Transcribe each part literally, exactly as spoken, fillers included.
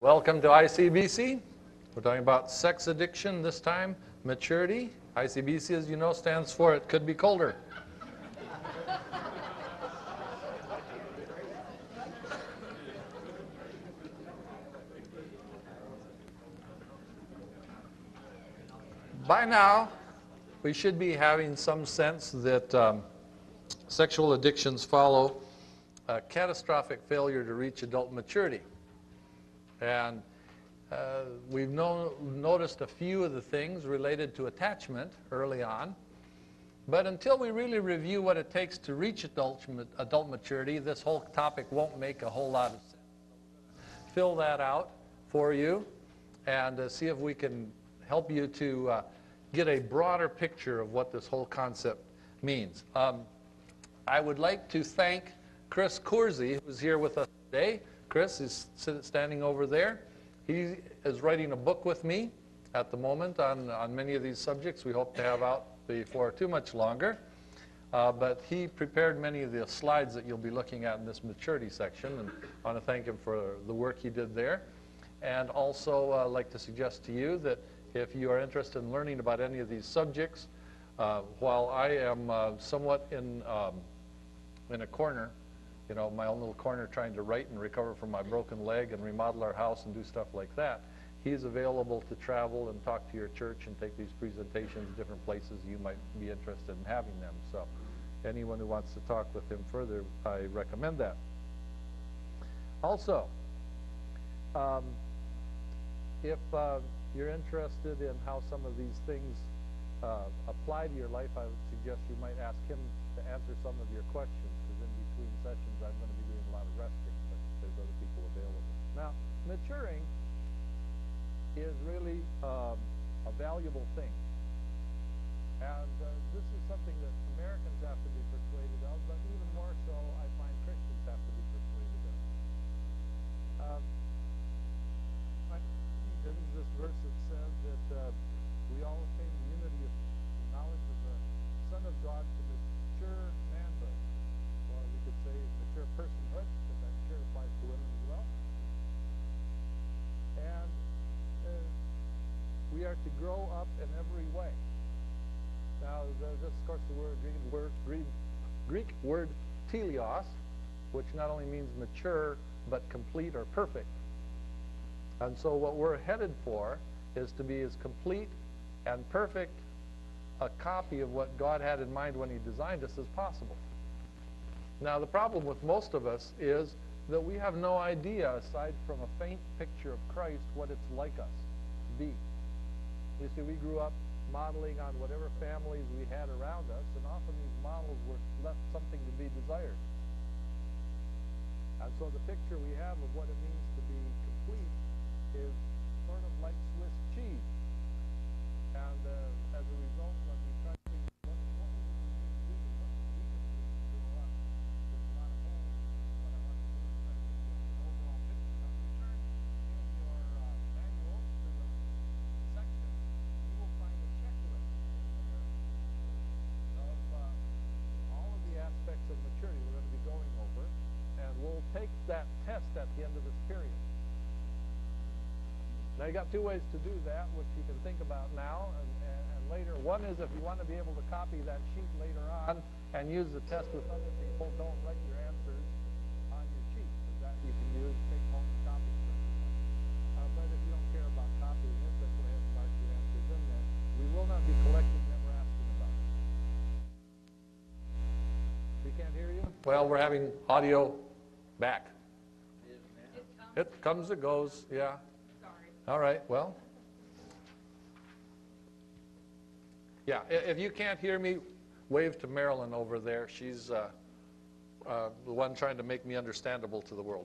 Welcome to I C B C. We're talking about sex addiction this time, maturity. I C B C, as you know, stands for It Could Be Colder. By now, we should be having some sense that um, sexual addictions follow a catastrophic failure to reach adult maturity. And uh, we've no noticed a few of the things related to attachment early on. But until we really review what it takes to reach adult, adult maturity, this whole topic won't make a whole lot of sense. Fill that out for you and uh, see if we can help you to uh, get a broader picture of what this whole concept means. Um, I would like to thank Chris Coursey, who's here with us today. Chris is standing over there. He is writing a book with me at the moment on, on many of these subjects we hope to have out before too much longer. Uh, but he prepared many of the slides that you'll be looking at in this maturity section, and I want to thank him for the work he did there. And also uh, like to suggest to you that if you are interested in learning about any of these subjects, uh, while I am uh, somewhat in, um, in a corner, you know, my own little corner trying to write and recover from my broken leg and remodel our house and do stuff like that, he's available to travel and talk to your church and take these presentations to different places you might be interested in having them. So anyone who wants to talk with him further, I recommend that. Also, um, if uh, you're interested in how some of these things uh, apply to your life, I would suggest you might ask him to answer some of your questions, because in between sessions I'm going to be doing a lot of resting, but there's other people available. Now, maturing is really um, a valuable thing. And uh, this is something that Americans have to be persuaded of, but even more so I find Christians have to be persuaded of. Um, There's this verse that says that uh, we all attain the unity of knowledge of the Son of God to mature manhood, or we could say mature personhood, because I'm sure it applies to women as well. And uh, we are to grow up in every way. Now, the, this, of course, the word Greek word, Greek, Greek word teleos, which not only means mature, but complete or perfect. And so what we're headed for is to be as complete and perfect a copy of what God had in mind when he designed us as possible. Now, the problem with most of us is that we have no idea, aside from a faint picture of Christ, what it's like us to be. You see, we grew up modeling on whatever families we had around us, and often these models were left something to be desired. And so the picture we have of what it means to be complete is sort of like Swiss cheese. And uh, as a result, when we try to figure out what, what we need to do, what we can do to grow up, there's a lot of holes. What I want to do is try to give you an overall picture. Now, if you turn in your uh, manual to the section, you will find a checklist in there of uh, all of the aspects of maturity we're going to be going over, and we'll take that test at the end of this period. Now, you got two ways to do that, which you can think about now and, and, and later. One is if you want to be able to copy that sheet later on and use the test with other people, don't write your answers on your sheet, because that you can use take home copies for everyone. Uh, but if you don't care about copying it, then go ahead and mark your answers in there. We will not be collecting them or asking about it. We can't hear you? Well, we're having audio back. It comes and goes, yeah. All right, well, yeah, if you can't hear me, wave to Marilyn over there. She's uh, uh, the one trying to make me understandable to the world.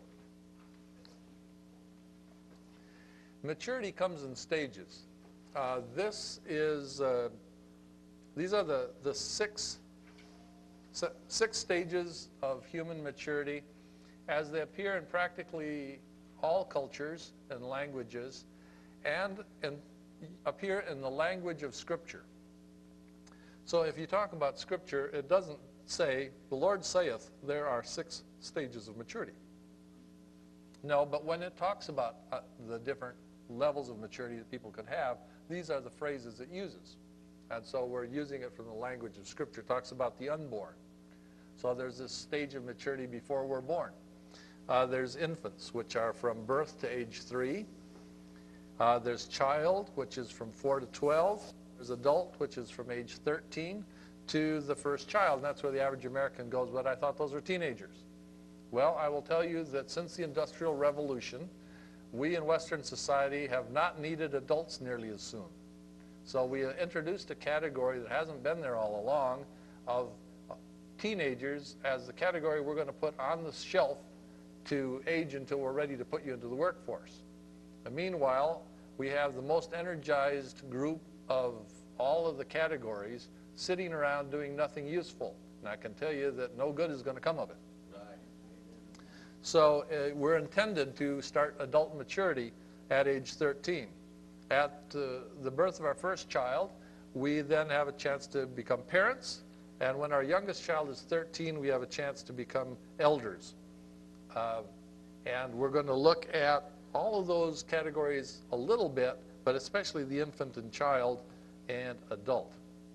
Maturity comes in stages. Uh, this is, uh, these are the, the six, six stages of human maturity as they appear in practically all cultures and languages, and in, appear in the language of Scripture. So if you talk about Scripture, it doesn't say, the Lord saith there are six stages of maturity. No, but when it talks about uh, the different levels of maturity that people could have, these are the phrases it uses. And so we're using it from the language of Scripture. It talks about the unborn. So there's this stage of maturity before we're born. Uh, there's infants, which are from birth to age three. Uh, there's child, which is from four to twelve. There's adult, which is from age thirteen to the first child. And that's where the average American goes, but I thought those were teenagers. Well, I will tell you that since the Industrial Revolution, we in Western society have not needed adults nearly as soon. So we introduced a category that hasn't been there all along of teenagers as the category we're going to put on the shelf to age until we're ready to put you into the workforce. And meanwhile, we have the most energized group of all of the categories sitting around doing nothing useful. And I can tell you that no good is going to come of it. Right. So uh, we're intended to start adult maturity at age thirteen. At uh, the birth of our first child, we then have a chance to become parents. And when our youngest child is thirteen, we have a chance to become elders. Uh, and we're going to look at all of those categories a little bit, but especially the infant and child and adult.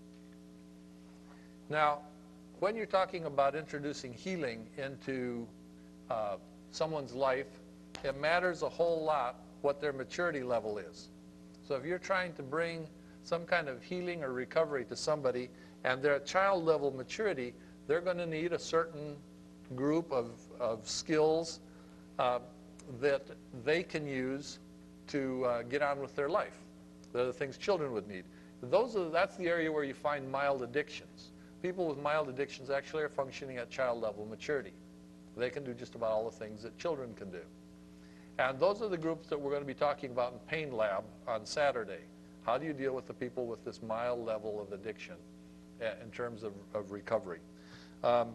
Now, when you're talking about introducing healing into uh, someone's life, it matters a whole lot what their maturity level is. So if you're trying to bring some kind of healing or recovery to somebody and they're at child level maturity, they're going to need a certain group of, of skills uh, that they can use to uh, get on with their life. They're the things children would need. Those are, that's the area where you find mild addictions. People with mild addictions actually are functioning at child level maturity. They can do just about all the things that children can do. And those are the groups that we're going to be talking about in Pain Lab on Saturday. How do you deal with the people with this mild level of addiction in terms of, of recovery? Um,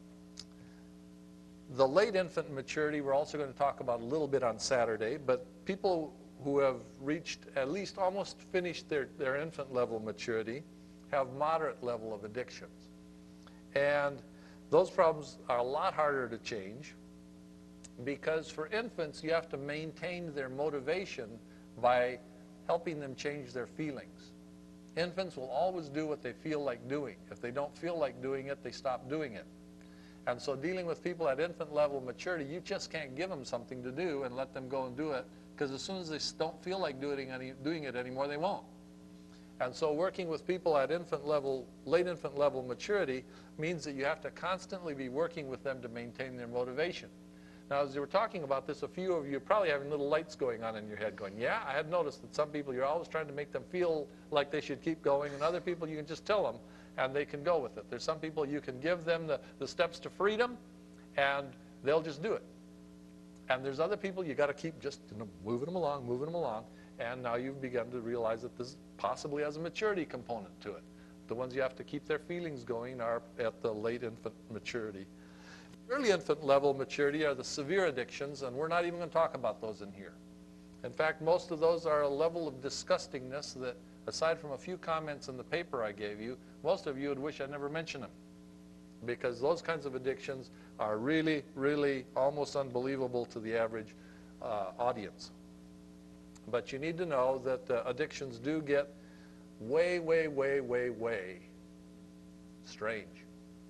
the late infant maturity we're also going to talk about a little bit on Saturday, but people who have reached at least almost finished their, their infant level maturity have moderate level of addictions. And those problems are a lot harder to change because for infants you have to maintain their motivation by helping them change their feelings. Infants will always do what they feel like doing. If they don't feel like doing it, they stop doing it. And so dealing with people at infant level maturity, you just can't give them something to do and let them go and do it, because as soon as they don't feel like doing, any, doing it anymore, they won't. And so working with people at infant level, late infant level maturity means that you have to constantly be working with them to maintain their motivation. Now, as you were talking about this, a few of you are probably having little lights going on in your head going, yeah, I had noticed that some people, you're always trying to make them feel like they should keep going, and other people you can just tell them and they can go with it. There's some people you can give them the, the steps to freedom and they'll just do it. And there's other people you got to keep just you know, moving them along, moving them along, and now you've begun to realize that this possibly has a maturity component to it. The ones you have to keep their feelings going are at the late infant maturity. Early infant level maturity are the severe addictions, and we're not even going to talk about those in here. In fact, most of those are a level of disgustingness that, aside from a few comments in the paper I gave you, most of you would wish I never mentioned them. Because those kinds of addictions are really, really almost unbelievable to the average uh, audience. But you need to know that uh, addictions do get way, way, way, way, way strange.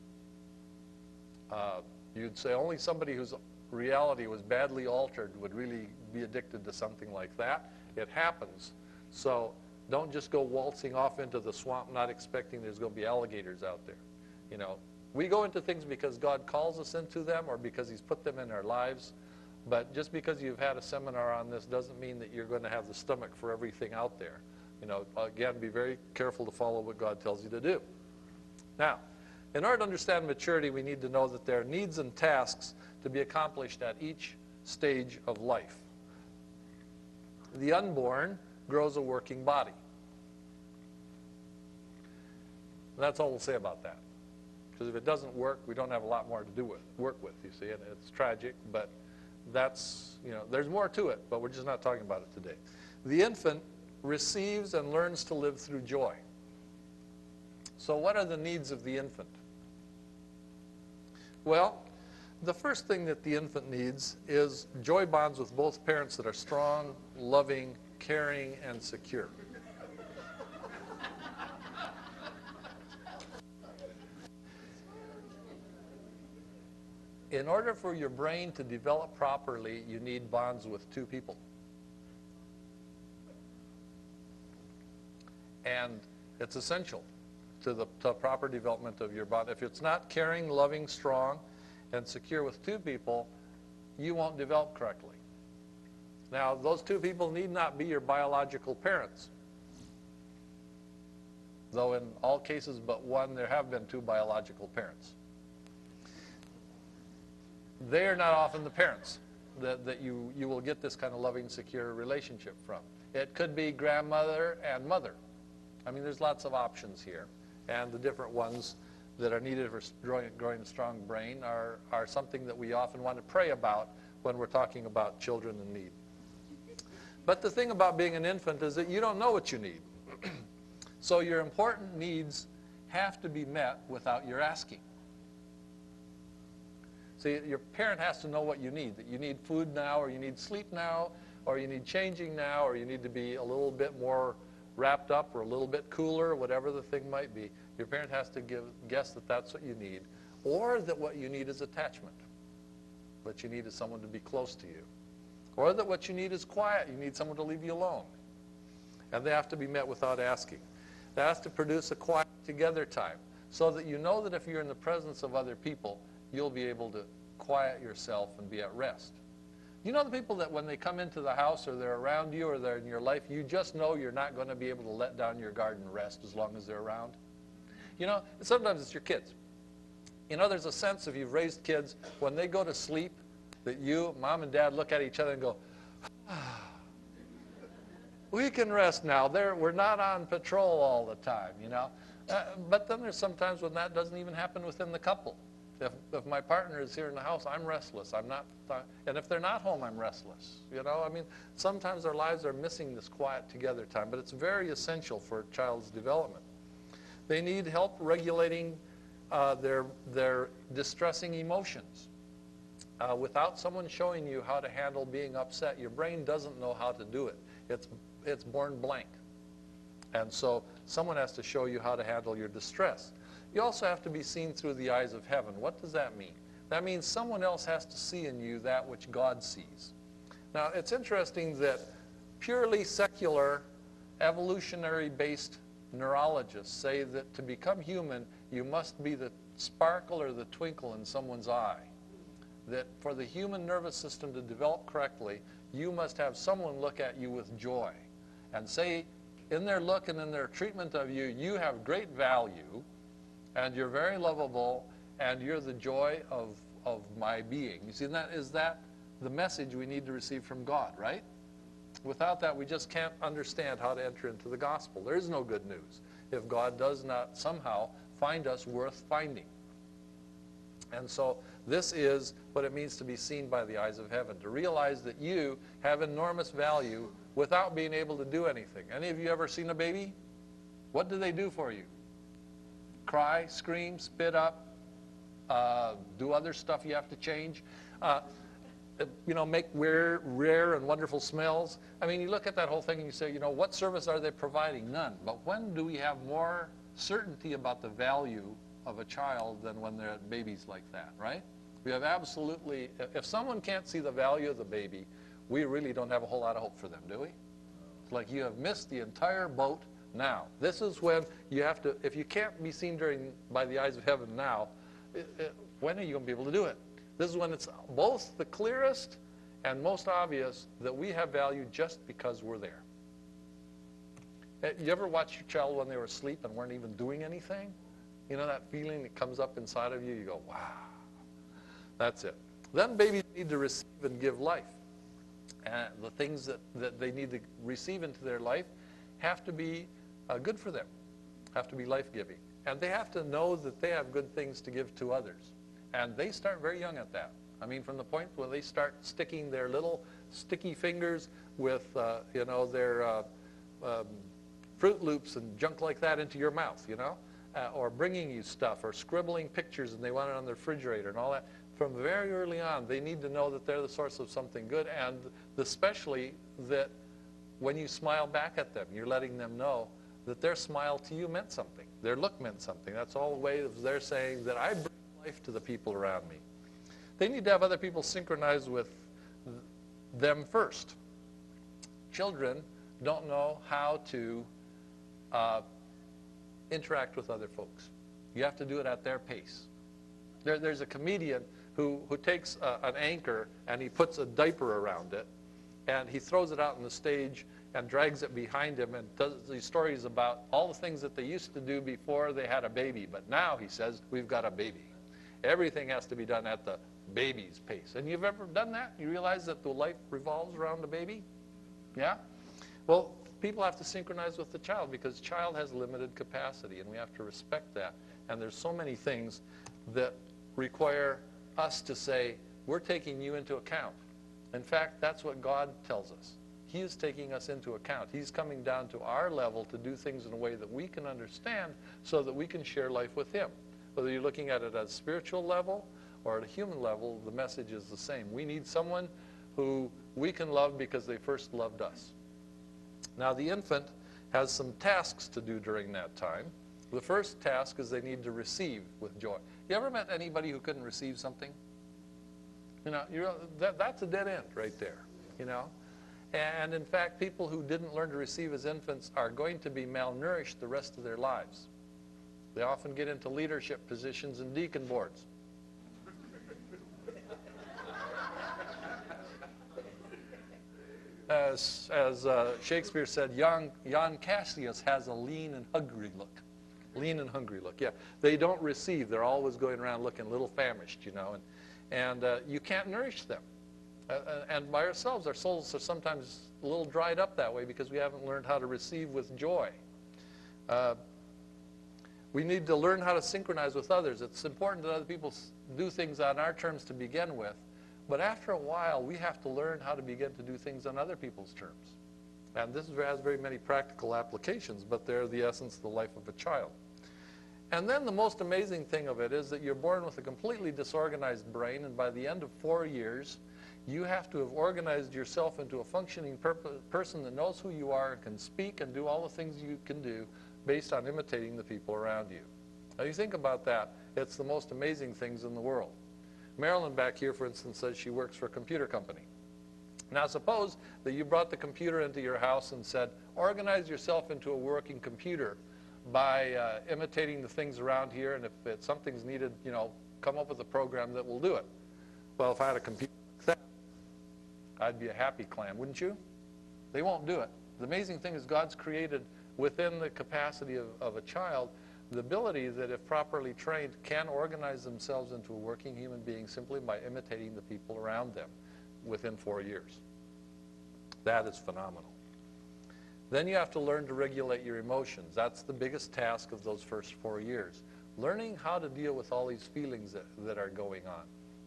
Uh, you'd say only somebody whose reality was badly altered would really be addicted to something like that. It happens. So don't just go waltzing off into the swamp not expecting there's going to be alligators out there. You know, we go into things because God calls us into them or because he's put them in our lives. But just because you've had a seminar on this doesn't mean that you're going to have the stomach for everything out there. You know, again, be very careful to follow what God tells you to do. Now, in order to understand maturity, we need to know that there are needs and tasks to be accomplished at each stage of life. The unborn grows a working body. And that's all we'll say about that. Because if it doesn't work, we don't have a lot more to do with, work with, you see, and it's tragic, but that's, you know, there's more to it, but we're just not talking about it today. The infant receives and learns to live through joy. So what are the needs of the infant? Well, The first thing that the infant needs is joy bonds with both parents that are strong, loving, caring, and secure. In order for your brain to develop properly, you need bonds with two people. And it's essential to the to proper development of your bond. If it's not caring, loving, strong, and secure with two people, you won't develop correctly. Now, those two people need not be your biological parents. Though in all cases but one, there have been two biological parents. They are not often the parents that, that you, you will get this kind of loving, secure relationship from. It could be grandmother and mother. I mean, there's lots of options here. And the different ones that are needed for growing, growing a strong brain are, are something that we often want to pray about when we're talking about children in need. But the thing about being an infant is that you don't know what you need. So your important needs have to be met without your asking. See, your parent has to know what you need, that you need food now, or you need sleep now, or you need changing now, or you need to be a little bit more wrapped up or a little bit cooler, whatever the thing might be. Your parent has to give, guess that that's what you need, or that what you need is attachment. What you need is someone to be close to you. Or that what you need is quiet. You need someone to leave you alone. And they have to be met without asking. That has to produce a quiet together time, so that you know that if you're in the presence of other people, you'll be able to quiet yourself and be at rest. You know the people that when they come into the house or they're around you or they're in your life, you just know you're not going to be able to let down your guard and rest as long as they're around? You know, sometimes it's your kids. You know, there's a sense, if you've raised kids, when they go to sleep, that you, mom and dad, look at each other and go, ah, we can rest now. They're, we're not on patrol all the time, you know. Uh, but then there's sometimes when that doesn't even happen within the couple. If, if my partner is here in the house, I'm restless. I'm not, th and if they're not home, I'm restless. You know, I mean, sometimes our lives are missing this quiet together time, but it's very essential for a child's development. They need help regulating uh, their, their distressing emotions. Uh, without someone showing you how to handle being upset, your brain doesn't know how to do it. It's, it's born blank. And so someone has to show you how to handle your distress. You also have to be seen through the eyes of heaven. What does that mean? That means someone else has to see in you that which God sees. Now, it's interesting that purely secular, evolutionary-based neurologists say that to become human, you must be the sparkle or the twinkle in someone's eye. That for the human nervous system to develop correctly, you must have someone look at you with joy and say, in their look and in their treatment of you, you have great value, and you're very lovable, and you're the joy of, of my being. You see, that is that the message we need to receive from God, right? Without that, we just can't understand how to enter into the gospel. There is no good news if God does not somehow find us worth finding. And so this is what it means to be seen by the eyes of heaven, to realize that you have enormous value without being able to do anything. Any of you ever seen a baby? What do they do for you? Cry, scream, spit up, uh, do other stuff you have to change, uh, you know, make rare, rare and wonderful smells. I mean, you look at that whole thing and you say, you know, what service are they providing? None. But when do we have more certainty about the value of a child than when they're babies like that, right? We have absolutely, if someone can't see the value of the baby, we really don't have a whole lot of hope for them, do we? It's like you have missed the entire boat now. This is when you have to, if you can't be seen during by the eyes of heaven now, it, it, when are you going to be able to do it? This is when it's both the clearest and most obvious that we have value just because we're there. You ever watch your child when they were asleep and weren't even doing anything? You know that feeling that comes up inside of you? You go, wow. That's it. Then babies need to receive and give life. And the things that, that they need to receive into their life have to be uh, good for them, have to be life-giving. And they have to know that they have good things to give to others. And they start very young at that. I mean, from the point where they start sticking their little sticky fingers with, uh, you know, their uh, um, Fruit Loops and junk like that into your mouth, you know, uh, or bringing you stuff, or scribbling pictures and they want it on the refrigerator and all that. from very early on, they need to know that they're the source of something good, and especially that when you smile back at them, you're letting them know that their smile to you meant something. Their look meant something. That's all the way they're saying that I bring life to the people around me. They need to have other people synchronized with them first. Children don't know how to uh, interact with other folks. You have to do it at their pace. There, there's a comedian who, who takes a, an anchor and he puts a diaper around it, and he throws it out on the stage and drags it behind him and does these stories about all the things that they used to do before they had a baby. But now, he says, we've got a baby. Everything has to be done at the baby's pace. And you've ever done that? You realize that the life revolves around the baby? Yeah? Well, people have to synchronize with the child because the child has limited capacity, and we have to respect that. And there's so many things that require us to say, we're taking you into account. In fact, that's what God tells us. He is taking us into account. He's coming down to our level to do things in a way that we can understand so that we can share life with him. Whether you're looking at it at a spiritual level or at a human level, the message is the same. We need someone who we can love because they first loved us. Now, the infant has some tasks to do during that time. The first task is they need to receive with joy. You ever met anybody who couldn't receive something? You know, you're, that, that's a dead end right there, you know. And in fact, people who didn't learn to receive as infants are going to be malnourished the rest of their lives. They often get into leadership positions and deacon boards. As, as uh, Shakespeare said, young, young Cassius has a lean and hungry look. Lean and hungry look, yeah. They don't receive. They're always going around looking a little famished, you know, and, and uh, you can't nourish them. Uh, and by ourselves, our souls are sometimes a little dried up that way because we haven't learned how to receive with joy. Uh, we need to learn how to synchronize with others. It's important that other people do things on our terms to begin with, but after a while, we have to learn how to begin to do things on other people's terms. And this has very many practical applications, but they're the essence of the life of a child. And then the most amazing thing of it is that you're born with a completely disorganized brain, and by the end of four years, you have to have organized yourself into a functioning person that knows who you are and can speak and do all the things you can do based on imitating the people around you. Now, you think about that, it's the most amazing things in the world. Marilyn back here, for instance, says she works for a computer company. Now, suppose that you brought the computer into your house and said, organize yourself into a working computer by uh, imitating the things around here, and if it, something's needed, you know, come up with a program that will do it. Well, if I had a computer like that, I'd be a happy clam, wouldn't you? They won't do it. The amazing thing is God's created within the capacity of, of a child the ability that, if properly trained, can organize themselves into a working human being simply by imitating the people around them within four years. That is phenomenal. Then you have to learn to regulate your emotions. That's the biggest task of those first four years. Learning how to deal with all these feelings that, that are going on.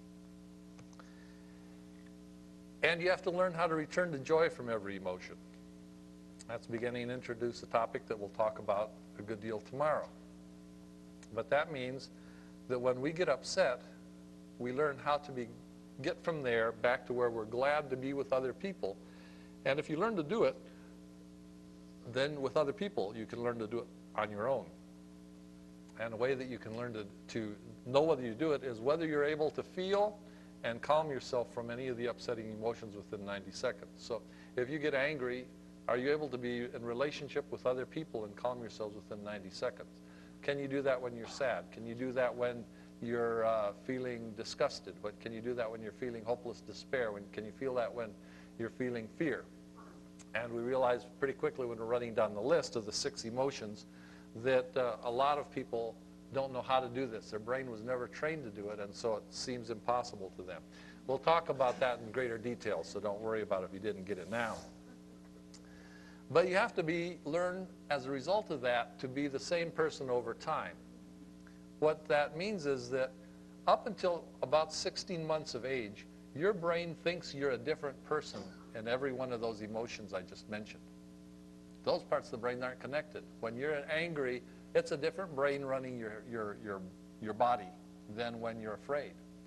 And you have to learn how to return to joy from every emotion. That's beginning to introduce a topic that we'll talk about a good deal tomorrow. But that means that when we get upset, we learn how to be, get from there back to where we're glad to be with other people. And if you learn to do it, then with other people, you can learn to do it on your own. And a way that you can learn to, to know whether you do it is whether you're able to feel and calm yourself from any of the upsetting emotions within ninety seconds. So if you get angry, are you able to be in relationship with other people and calm yourselves within ninety seconds? Can you do that when you're sad? Can you do that when you're uh, feeling disgusted? What, can you do that when you're feeling hopeless despair? When, can you feel that when you're feeling fear? And we realize pretty quickly when we're running down the list of the six emotions that uh, a lot of people don't know how to do this. Their brain was never trained to do it, and so it seems impossible to them. We'll talk about that in greater detail, so don't worry about it if you didn't get it now. But you have to be learn, as a result of that, to be the same person over time. What that means is that up until about sixteen months of age, your brain thinks you're a different person in every one of those emotions I just mentioned. Those parts of the brain aren't connected. When you're angry, it's a different brain running your, your, your, your body than when you're afraid.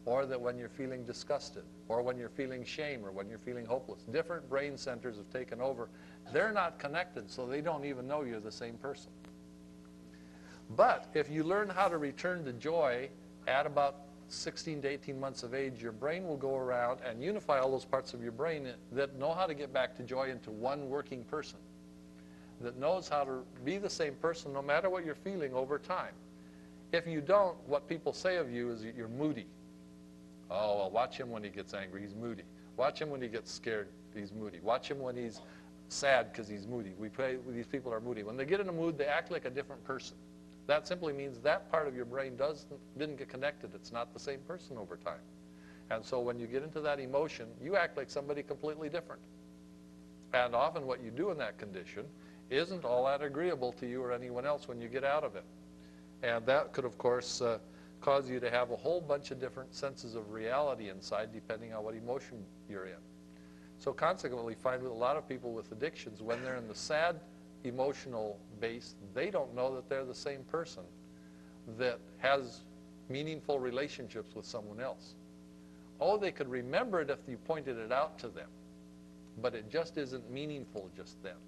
or that when you're feeling disgusted, or when you're feeling shame, or when you're feeling hopeless. Different brain centers have taken over. They're not connected, so they don't even know you're the same person. But if you learn how to return to joy at about sixteen to eighteen months of age, your brain will go around and unify all those parts of your brain that know how to get back to joy into one working person, that knows how to be the same person no matter what you're feeling over time. If you don't, what people say of you is that you're moody. Oh, well, watch him when he gets angry, he's moody. Watch him when he gets scared, he's moody. Watch him when he's sad because he's moody. We pray, these people are moody. When they get in a mood, they act like a different person. That simply means that part of your brain doesn't, didn't get connected. It's not the same person over time. And so when you get into that emotion, you act like somebody completely different. And often what you do in that condition isn't all that agreeable to you or anyone else when you get out of it. And that could, of course, uh, cause you to have a whole bunch of different senses of reality inside depending on what emotion you're in. So consequently, find with a lot of people with addictions, when they're in the sad emotional base, they don't know that they're the same person that has meaningful relationships with someone else. Oh, they could remember it if you pointed it out to them, but it just isn't meaningful just then.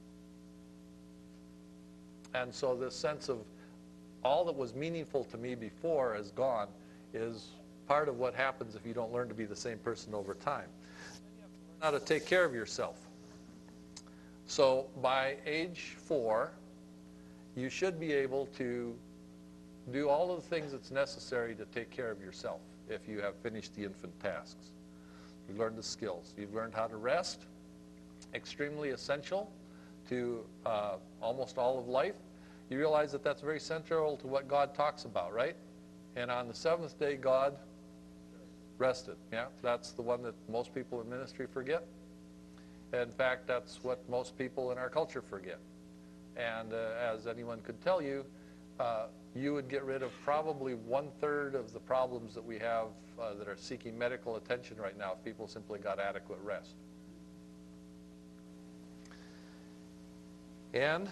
And so this sense of all that was meaningful to me before is gone is part of what happens if you don't learn to be the same person over time. You have to learn how to take care of yourself. So by age four, you should be able to do all of the things that's necessary to take care of yourself if you have finished the infant tasks. You've learned the skills. You've learned how to rest, extremely essential to uh, almost all of life. You realize that that's very central to what God talks about, right? And on the seventh day, God rested. Yeah, that's the one that most people in ministry forget. In fact, that's what most people in our culture forget. And uh, as anyone could tell you, uh, you would get rid of probably one-third of the problems that we have uh, that are seeking medical attention right now if people simply got adequate rest. And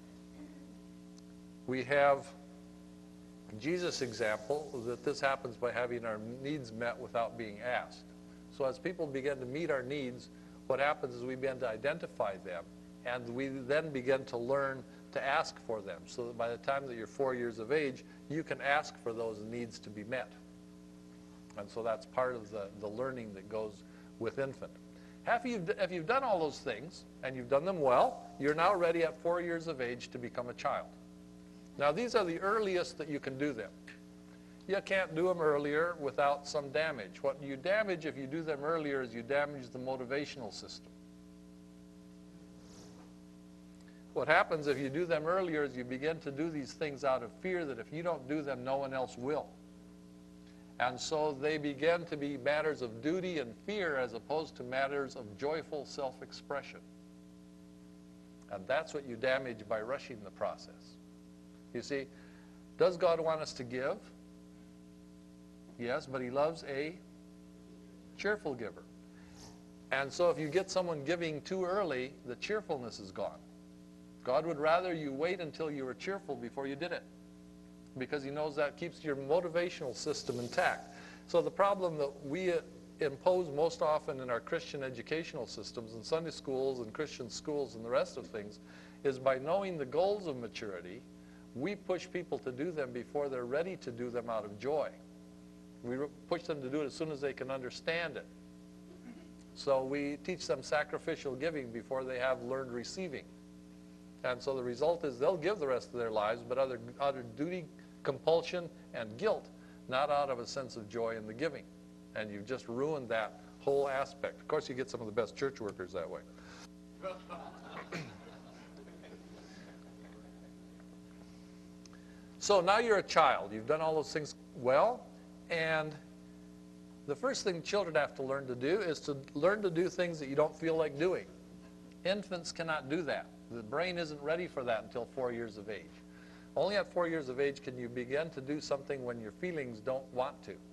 we have Jesus' example that this happens by having our needs met without being asked. So as people begin to meet our needs, what happens is we begin to identify them, and we then begin to learn to ask for them, so that by the time that you're four years of age, you can ask for those needs to be met. And so that's part of the, the learning that goes with infant. If you've, if you've done all those things, and you've done them well, you're now ready at four years of age to become a child. Now, these are the earliest that you can do them. You can't do them earlier without some damage. What you damage if you do them earlier is you damage the motivational system. What happens if you do them earlier is you begin to do these things out of fear that if you don't do them, no one else will. And so they begin to be matters of duty and fear as opposed to matters of joyful self-expression. And that's what you damage by rushing the process. You see, does God want us to give? Yes, but he loves a cheerful giver. And so if you get someone giving too early, the cheerfulness is gone. God would rather you wait until you were cheerful before you did it, because he knows that keeps your motivational system intact. So the problem that we impose most often in our Christian educational systems, in Sunday schools and Christian schools and the rest of things, is by knowing the goals of maturity, we push people to do them before they're ready to do them out of joy. We push them to do it as soon as they can understand it. So we teach them sacrificial giving before they have learned receiving. And so the result is they'll give the rest of their lives, but out of, out of duty, compulsion, and guilt, not out of a sense of joy in the giving. And you've just ruined that whole aspect. Of course, you get some of the best church workers that way. So now you're a child. You've done all those things well, and the first thing children have to learn to do is to learn to do things that you don't feel like doing. Infants cannot do that. The brain isn't ready for that until four years of age. Only at four years of age can you begin to do something when your feelings don't want to.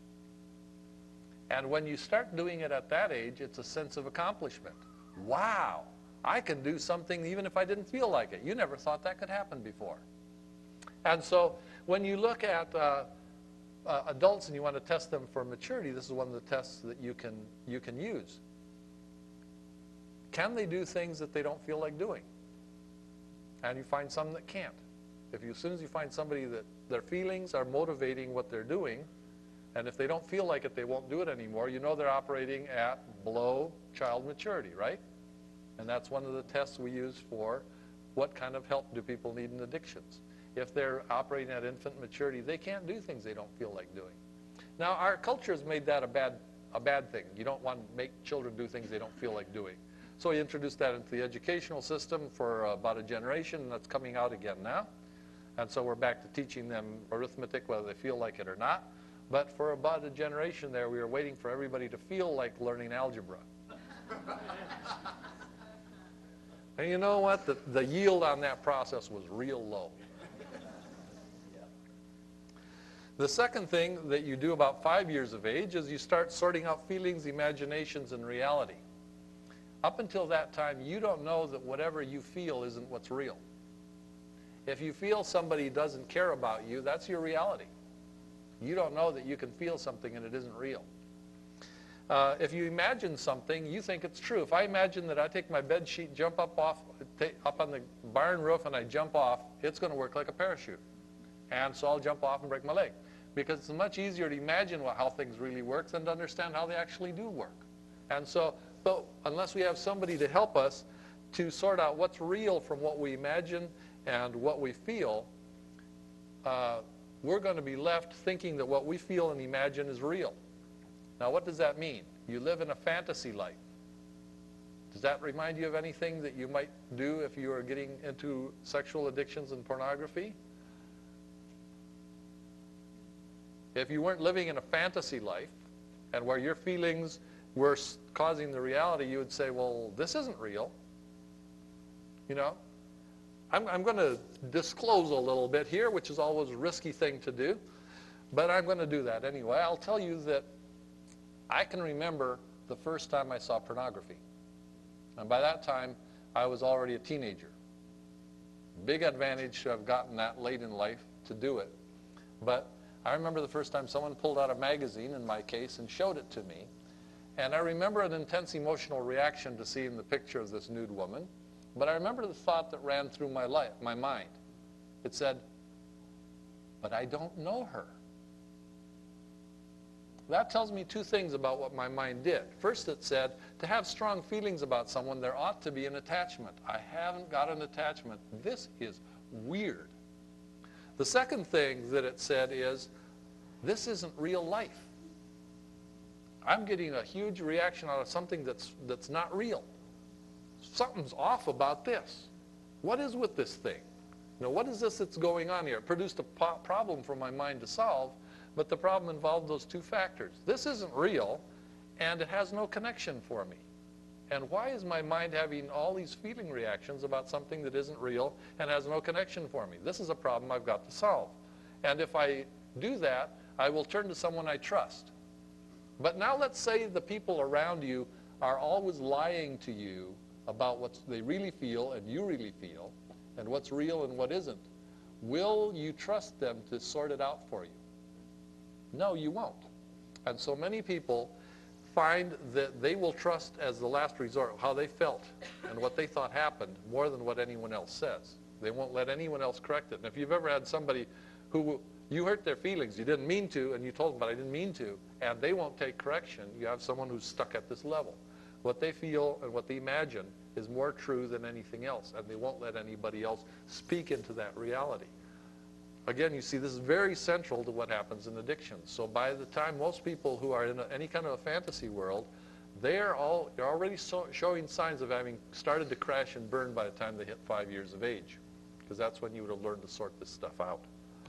And when you start doing it at that age, it's a sense of accomplishment. Wow, I can do something even if I didn't feel like it. You never thought that could happen before. And so when you look at uh, uh, adults and you want to test them for maturity, this is one of the tests that you can, you can use. Can they do things that they don't feel like doing? And you find some that can't. If you, as soon as you find somebody that their feelings are motivating what they're doing, and if they don't feel like it, they won't do it anymore, you know they're operating at below child maturity, right? And that's one of the tests we use for what kind of help do people need in addictions. If they're operating at infant maturity, they can't do things they don't feel like doing. Now, our culture has made that a bad, a bad thing. You don't want to make children do things they don't feel like doing. So we introduced that into the educational system for about a generation, and that's coming out again now. And so we're back to teaching them arithmetic whether they feel like it or not. But for about a generation there, we were waiting for everybody to feel like learning algebra. And you know what? The, the yield on that process was real low. The second thing that you do about five years of age is you start sorting out feelings, imaginations, and reality. Up until that time, you don't know that whatever you feel isn't what's real. If you feel somebody doesn't care about you, that's your reality. You don't know that you can feel something and it isn't real. Uh, if you imagine something, you think it's true. If I imagine that I take my bed sheet, jump up off, take, up on the barn roof, and I jump off, it's going to work like a parachute. And so I'll jump off and break my leg. Because it's much easier to imagine what, how things really work than to understand how they actually do work. And so, but unless we have somebody to help us to sort out what's real from what we imagine and what we feel, uh, we're going to be left thinking that what we feel and imagine is real. Now, what does that mean? You live in a fantasy life. Does that remind you of anything that you might do if you were getting into sexual addictions and pornography? If you weren't living in a fantasy life and where your feelings were causing the reality, you would say, well, this isn't real. You know? I'm, I'm going to disclose a little bit here, which is always a risky thing to do, but I'm going to do that anyway. I'll tell you that I can remember the first time I saw pornography. And by that time, I was already a teenager. Big advantage to have gotten that late in life to do it. But I remember the first time someone pulled out a magazine, in my case, and showed it to me. And I remember an intense emotional reaction to seeing the picture of this nude woman. But I remember the thought that ran through my life, my mind. It said, but I don't know her. That tells me two things about what my mind did. First, it said, to have strong feelings about someone, there ought to be an attachment. I haven't got an attachment. This is weird. The second thing that it said is, this isn't real life. I'm getting a huge reaction out of something that's, that's not real. Something's off about this. What is with this thing? You know, what is this that's going on here? It produced a po- problem for my mind to solve, but the problem involved those two factors. This isn't real, and it has no connection for me. And why is my mind having all these feeling reactions about something that isn't real and has no connection for me? This is a problem I've got to solve. And if I do that, I will turn to someone I trust. But now let's say the people around you are always lying to you about what they really feel and you really feel, and what's real and what isn't. Will you trust them to sort it out for you? No, you won't. And so many people find that they will trust as the last resort how they felt and what they thought happened more than what anyone else says. They won't let anyone else correct it. And if you've ever had somebody who you hurt their feelings, you didn't mean to, and you told them, but I didn't mean to, and they won't take correction, you have someone who's stuck at this level. What they feel and what they imagine is more true than anything else, and they won't let anybody else speak into that reality. Again, you see, this is very central to what happens in addiction. So by the time most people who are in a, any kind of a fantasy world, they are all, they're already so, showing signs of having started to crash and burn by the time they hit five years of age, because that's when you would have learned to sort this stuff out.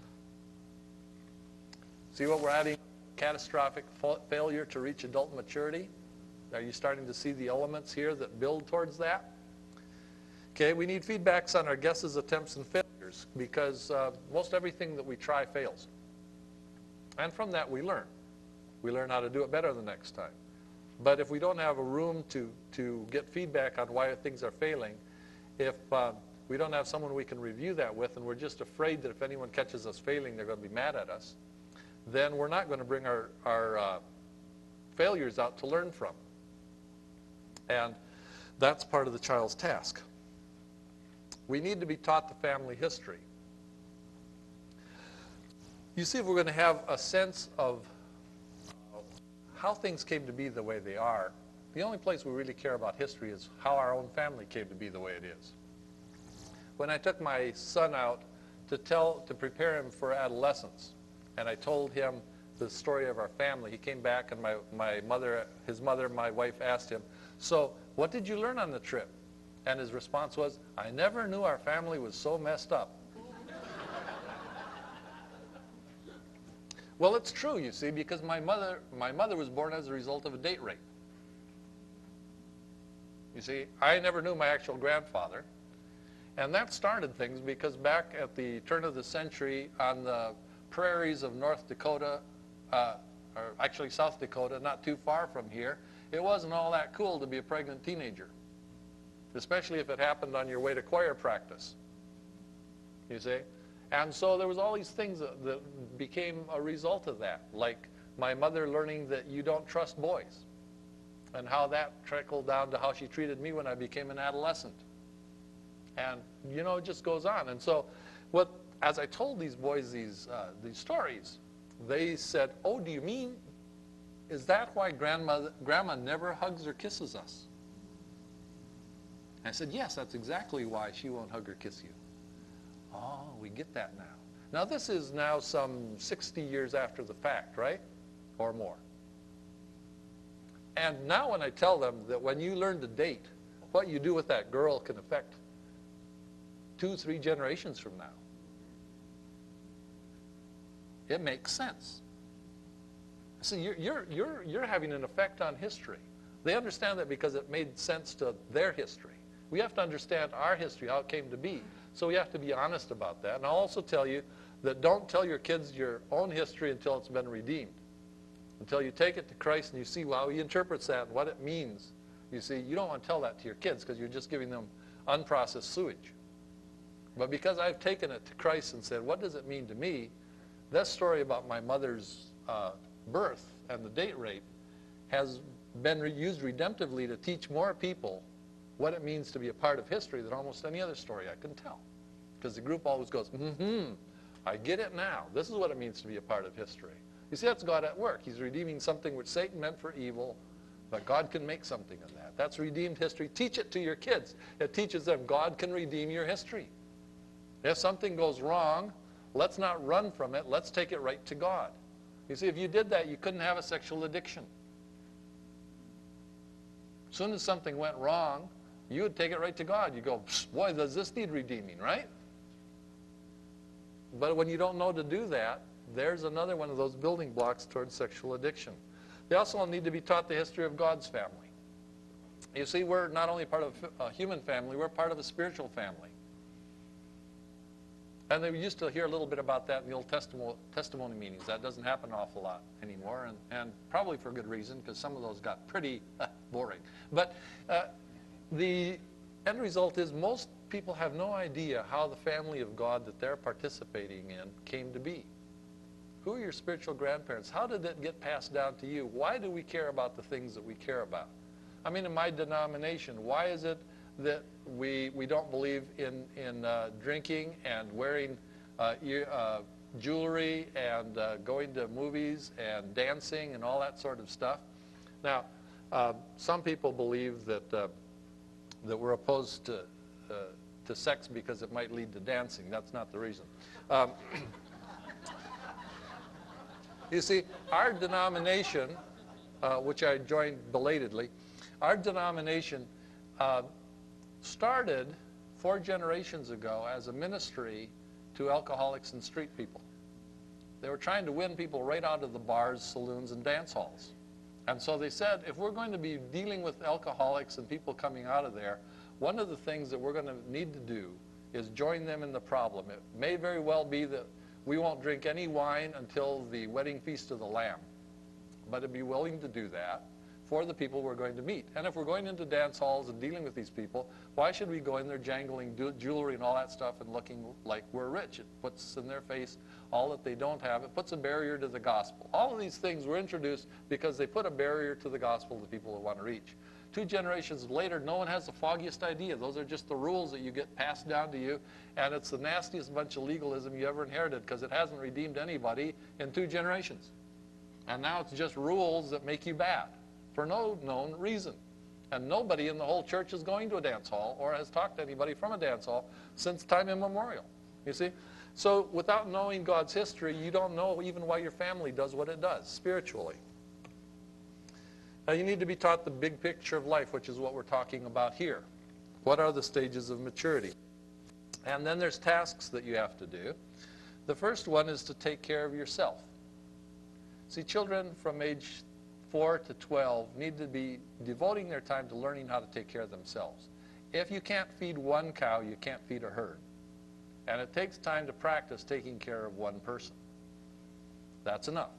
See what we're adding? Catastrophic fa failure to reach adult maturity. Are you starting to see the elements here that build towards that? Okay, we need feedbacks on our guesses, attempts, and failures, because uh, most everything that we try fails. And from that we learn. We learn how to do it better the next time. But if we don't have a room to, to get feedback on why things are failing, if uh, we don't have someone we can review that with, and we're just afraid that if anyone catches us failing, they're going to be mad at us, then we're not going to bring our, our uh, failures out to learn from. And that's part of the child's task. We need to be taught the family history. You see, if we're going to have a sense of how things came to be the way they are, the only place we really care about history is how our own family came to be the way it is. When I took my son out to tell, to prepare him for adolescence, and I told him the story of our family, he came back and my, my mother, his mother, my wife asked him, "So what did you learn on the trip?" And his response was, "I never knew our family was so messed up." Well, it's true, you see, because my mother, my mother was born as a result of a date rape. You see, I never knew my actual grandfather. And that started things because back at the turn of the century on the prairies of North Dakota, uh, or actually South Dakota, not too far from here, it wasn't all that cool to be a pregnant teenager, especially if it happened on your way to choir practice, you see. And so there was all these things that, that became a result of that, like my mother learning that you don't trust boys, and how that trickled down to how she treated me when I became an adolescent. And, you know, it just goes on. And so what, as I told these boys these, uh, these stories, they said, "Oh, do you mean, is that why grandmother, Grandma never hugs or kisses us?" I said, "Yes, that's exactly why she won't hug or kiss you." Oh, we get that now. Now, this is now some sixty years after the fact, right? Or more. And now when I tell them that when you learn to date, what you do with that girl can affect two, three generations from now, it makes sense. So you're, you're, you're, you're having an effect on history. They understand that because it made sense to their history. We have to understand our history, how it came to be. So we have to be honest about that. And I'll also tell you that don't tell your kids your own history until it's been redeemed. Until you take it to Christ and you see how he interprets that and what it means. You see, you don't want to tell that to your kids because you're just giving them unprocessed sewage. But because I've taken it to Christ and said, what does it mean to me? That story about my mother's uh, birth and the date rape has been re used redemptively to teach more people what it means to be a part of history than almost any other story I can tell. Because the group always goes, mm-hmm, I get it now. This is what it means to be a part of history. You see, that's God at work. He's redeeming something which Satan meant for evil, but God can make something of that. That's redeemed history. Teach it to your kids. It teaches them God can redeem your history. If something goes wrong, let's not run from it. Let's take it right to God. You see, if you did that, you couldn't have a sexual addiction. As soon as something went wrong, you would take it right to God. You go, boy, does this need redeeming, right? But when you don't know to do that, there's another one of those building blocks towards sexual addiction. They also need to be taught the history of God's family. You see, we're not only part of a human family, we're part of a spiritual family. And they used to hear a little bit about that in the Old Testament testimony meetings. That doesn't happen an awful lot anymore, and, and probably for good reason, because some of those got pretty boring. But uh, the end result is most people have no idea how the family of God that they're participating in came to be. Who are your spiritual grandparents? How did it get passed down to you? Why do we care about the things that we care about? I mean, in my denomination, why is it that we, we don't believe in, in uh, drinking and wearing uh, ear, uh, jewelry and uh, going to movies and dancing and all that sort of stuff? Now, uh, some people believe that, uh, that we're opposed to, uh, to sex because it might lead to dancing. That's not the reason. Um, you see, our denomination, uh, which I joined belatedly, our denomination uh, started four generations ago as a ministry to alcoholics and street people. They were trying to win people right out of the bars, saloons, and dance halls. And so they said, if we're going to be dealing with alcoholics and people coming out of there, one of the things that we're going to need to do is join them in the problem. It may very well be that we won't drink any wine until the wedding feast of the Lamb, but to be willing to do that for the people we're going to meet. And if we're going into dance halls and dealing with these people, why should we go in there jangling jewelry and all that stuff and looking like we're rich? It puts in their face all that they don't have. It puts a barrier to the gospel. All of these things were introduced because they put a barrier to the gospel to the people who want to reach. Two generations later, no one has the foggiest idea. Those are just the rules that you get passed down to you, and it's the nastiest bunch of legalism you ever inherited because it hasn't redeemed anybody in two generations. And now it's just rules that make you bad for no known reason. And nobody in the whole church is going to a dance hall or has talked to anybody from a dance hall since time immemorial. You see? So without knowing God's history, you don't know even why your family does what it does spiritually. Now you need to be taught the big picture of life, which is what we're talking about here. What are the stages of maturity? And then there's tasks that you have to do. The first one is to take care of yourself. See, children from age four to twelve need to be devoting their time to learning how to take care of themselves. If you can't feed one cow, you can't feed a herd. And it takes time to practice taking care of one person. That's enough.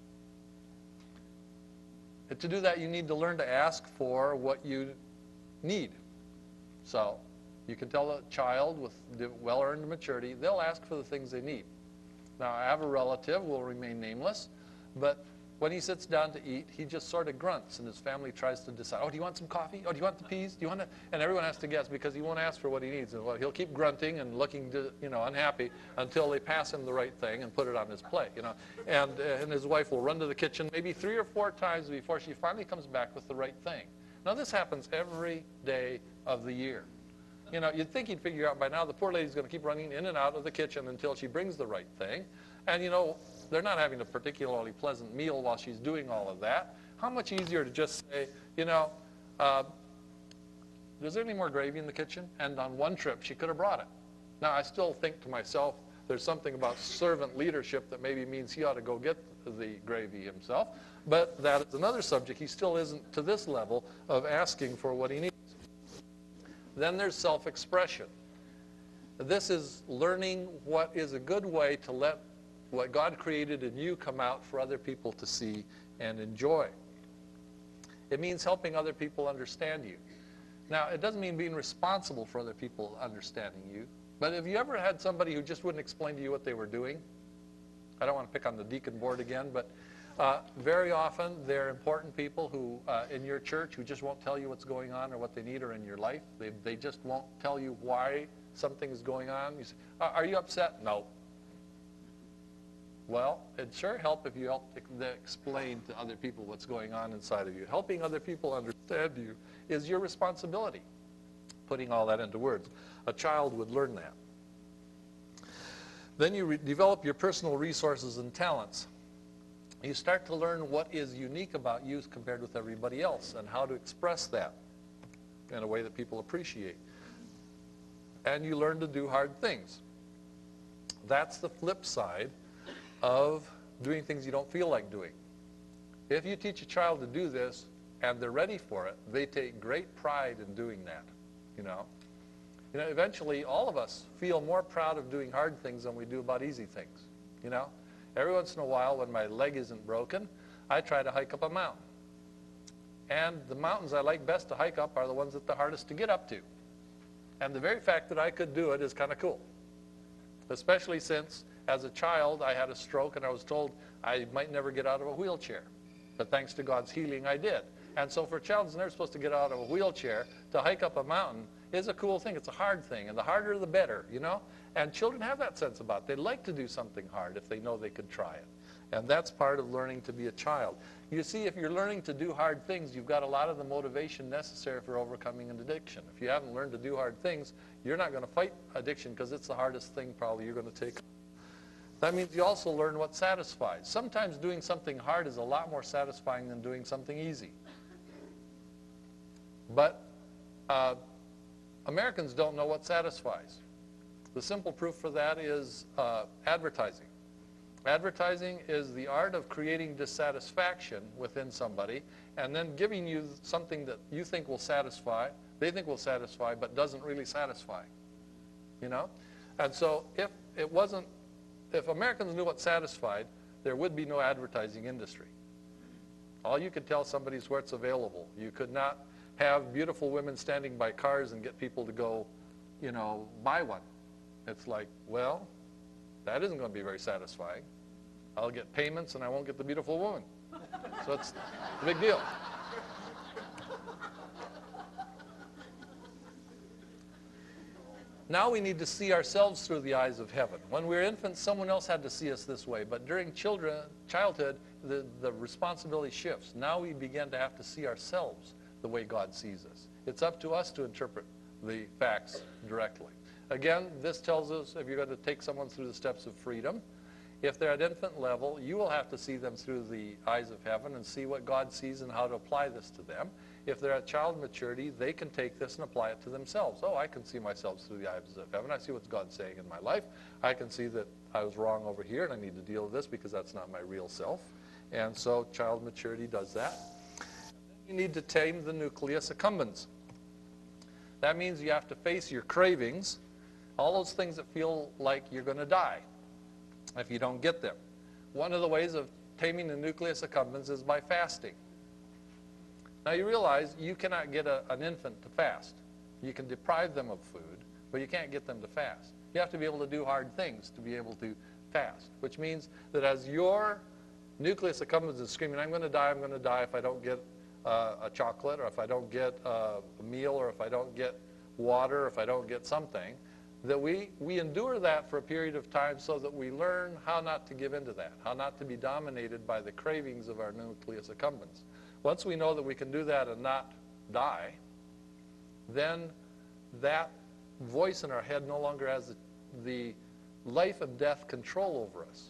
And to do that, you need to learn to ask for what you need. So you can tell a child with well-earned maturity, they'll ask for the things they need. Now, I have a relative, will remain nameless, but when he sits down to eat, he just sort of grunts, and his family tries to decide, oh, do you want some coffee? Oh, do you want the peas? Do you want to? And everyone has to guess because he won't ask for what he needs. And well, he'll keep grunting and looking, to, you know, unhappy until they pass him the right thing and put it on his plate, you know. And, uh, and his wife will run to the kitchen maybe three or four times before she finally comes back with the right thing. Now, this happens every day of the year. You know, you'd think he'd figure out by now the poor lady's going to keep running in and out of the kitchen until she brings the right thing. And, you know, they're not having a particularly pleasant meal while she's doing all of that. How much easier to just say, you know, uh, is there any more gravy in the kitchen? And on one trip, she could have brought it. Now, I still think to myself, there's something about servant leadership that maybe means he ought to go get the gravy himself. But that is another subject. He still isn't to this level of asking for what he needs. Then there's self-expression. This is learning what is a good way to let what God created in you come out for other people to see and enjoy. It means helping other people understand you. Now, it doesn't mean being responsible for other people understanding you, but have you ever had somebody who just wouldn't explain to you what they were doing? I don't want to pick on the deacon board again, but uh, very often they're important people who, uh, in your church, who just won't tell you what's going on or what they need or in your life. They, they just won't tell you why something is going on. You say, are you upset? No. Well, it'd sure help if you helped explain to other people what's going on inside of you. Helping other people understand you is your responsibility. Putting all that into words. A child would learn that. Then you re develop your personal resources and talents. You start to learn what is unique about you compared with everybody else and how to express that in a way that people appreciate. And you learn to do hard things. That's the flip side of doing things you don't feel like doing. If you teach a child to do this and they're ready for it, they take great pride in doing that, you know. You know, eventually all of us feel more proud of doing hard things than we do about easy things, you know. Every once in a while when my leg isn't broken, I try to hike up a mountain. And the mountains I like best to hike up are the ones that are the hardest to get up to. And the very fact that I could do it is kind of cool, especially since as a child, I had a stroke, and I was told I might never get out of a wheelchair. But thanks to God's healing, I did. And so for a child who's never supposed to get out of a wheelchair, to hike up a mountain is a cool thing. It's a hard thing, and the harder the better, you know? And children have that sense about it. They like to do something hard if they know they could try it. And that's part of learning to be a child. You see, if you're learning to do hard things, you've got a lot of the motivation necessary for overcoming an addiction. If you haven't learned to do hard things, you're not going to fight addiction because it's the hardest thing probably you're going to take. That means you also learn what satisfies. Sometimes doing something hard is a lot more satisfying than doing something easy. But uh, Americans don't know what satisfies. The simple proof for that is uh, advertising. Advertising is the art of creating dissatisfaction within somebody and then giving you something that you think will satisfy, they think will satisfy, but doesn't really satisfy. You know? And so if it wasn't If Americans knew what satisfied, there would be no advertising industry. All you could tell somebody is where it's available. You could not have beautiful women standing by cars and get people to go, you know, buy one. It's like, well, that isn't going to be very satisfying. I'll get payments and I won't get the beautiful woman. So it's a big deal. Now we need to see ourselves through the eyes of heaven. When we were infants, someone else had to see us this way. But during children, childhood, the, the responsibility shifts. Now we begin to have to see ourselves the way God sees us. It's up to us to interpret the facts directly. Again, this tells us if you're going to take someone through the steps of freedom, if they're at infant level, you will have to see them through the eyes of heaven and see what God sees and how to apply this to them. If they're at child maturity, they can take this and apply it to themselves. Oh, I can see myself through the eyes of heaven. I see what God's saying in my life. I can see that I was wrong over here and I need to deal with this because that's not my real self. And so child maturity does that. You need to tame the nucleus accumbens. That means you have to face your cravings, all those things that feel like you're going to die if you don't get them. One of the ways of taming the nucleus accumbens is by fasting. Now you realize you cannot get a, an infant to fast. You can deprive them of food, but you can't get them to fast. You have to be able to do hard things to be able to fast, which means that as your nucleus accumbens is screaming, I'm going to die, I'm going to die if I don't get uh, a chocolate, or if I don't get uh, a meal, or if I don't get water, or if I don't get something, that we, we endure that for a period of time so that we learn how not to give into that, how not to be dominated by the cravings of our nucleus accumbens. Once we know that we can do that and not die, then that voice in our head no longer has the, the life and death control over us.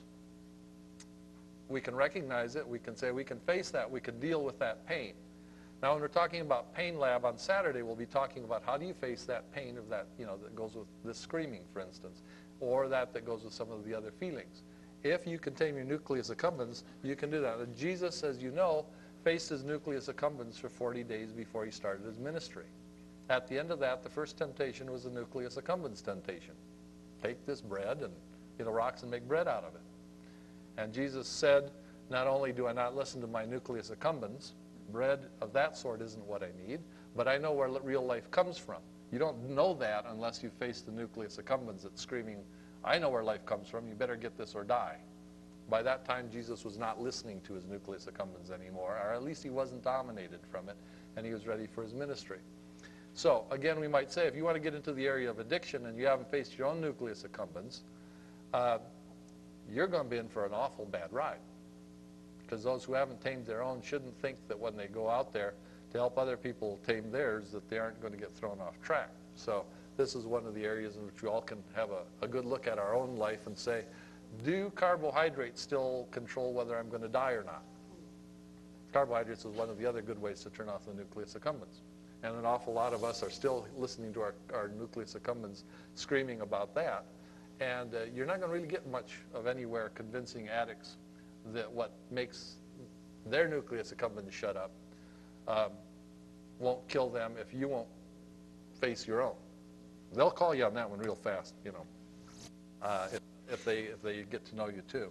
We can recognize it, we can say we can face that, we can deal with that pain. Now when we're talking about Pain Lab on Saturday, we'll be talking about how do you face that pain of that, you know, that goes with this screaming, for instance, or that that goes with some of the other feelings. If you can tame your nucleus accumbens, you can do that. And Jesus, as you know, faced his nucleus accumbens for forty days before he started his ministry. At the end of that, the first temptation was the nucleus accumbens temptation. Take this bread and, you know, rocks and make bread out of it. And Jesus said, not only do I not listen to my nucleus accumbens, bread of that sort isn't what I need, but I know where real life comes from. You don't know that unless you face the nucleus accumbens that's screaming, I know where life comes from, you better get this or die. By that time, Jesus was not listening to his nucleus accumbens anymore, or at least he wasn't dominated from it, and he was ready for his ministry. So, again, we might say, if you want to get into the area of addiction and you haven't faced your own nucleus accumbens, uh, you're going to be in for an awful bad ride. Because those who haven't tamed their own shouldn't think that when they go out there to help other people tame theirs, that they aren't going to get thrown off track. So this is one of the areas in which we all can have a, a good look at our own life and say, do carbohydrates still control whether I'm going to die or not? Carbohydrates is one of the other good ways to turn off the nucleus accumbens. And an awful lot of us are still listening to our, our nucleus accumbens screaming about that. And uh, you're not going to really get much of anywhere convincing addicts that what makes their nucleus accumbens shut up um, won't kill them if you won't face your own. They'll call you on that one real fast, you know, uh, if, if, they, if they get to know you too.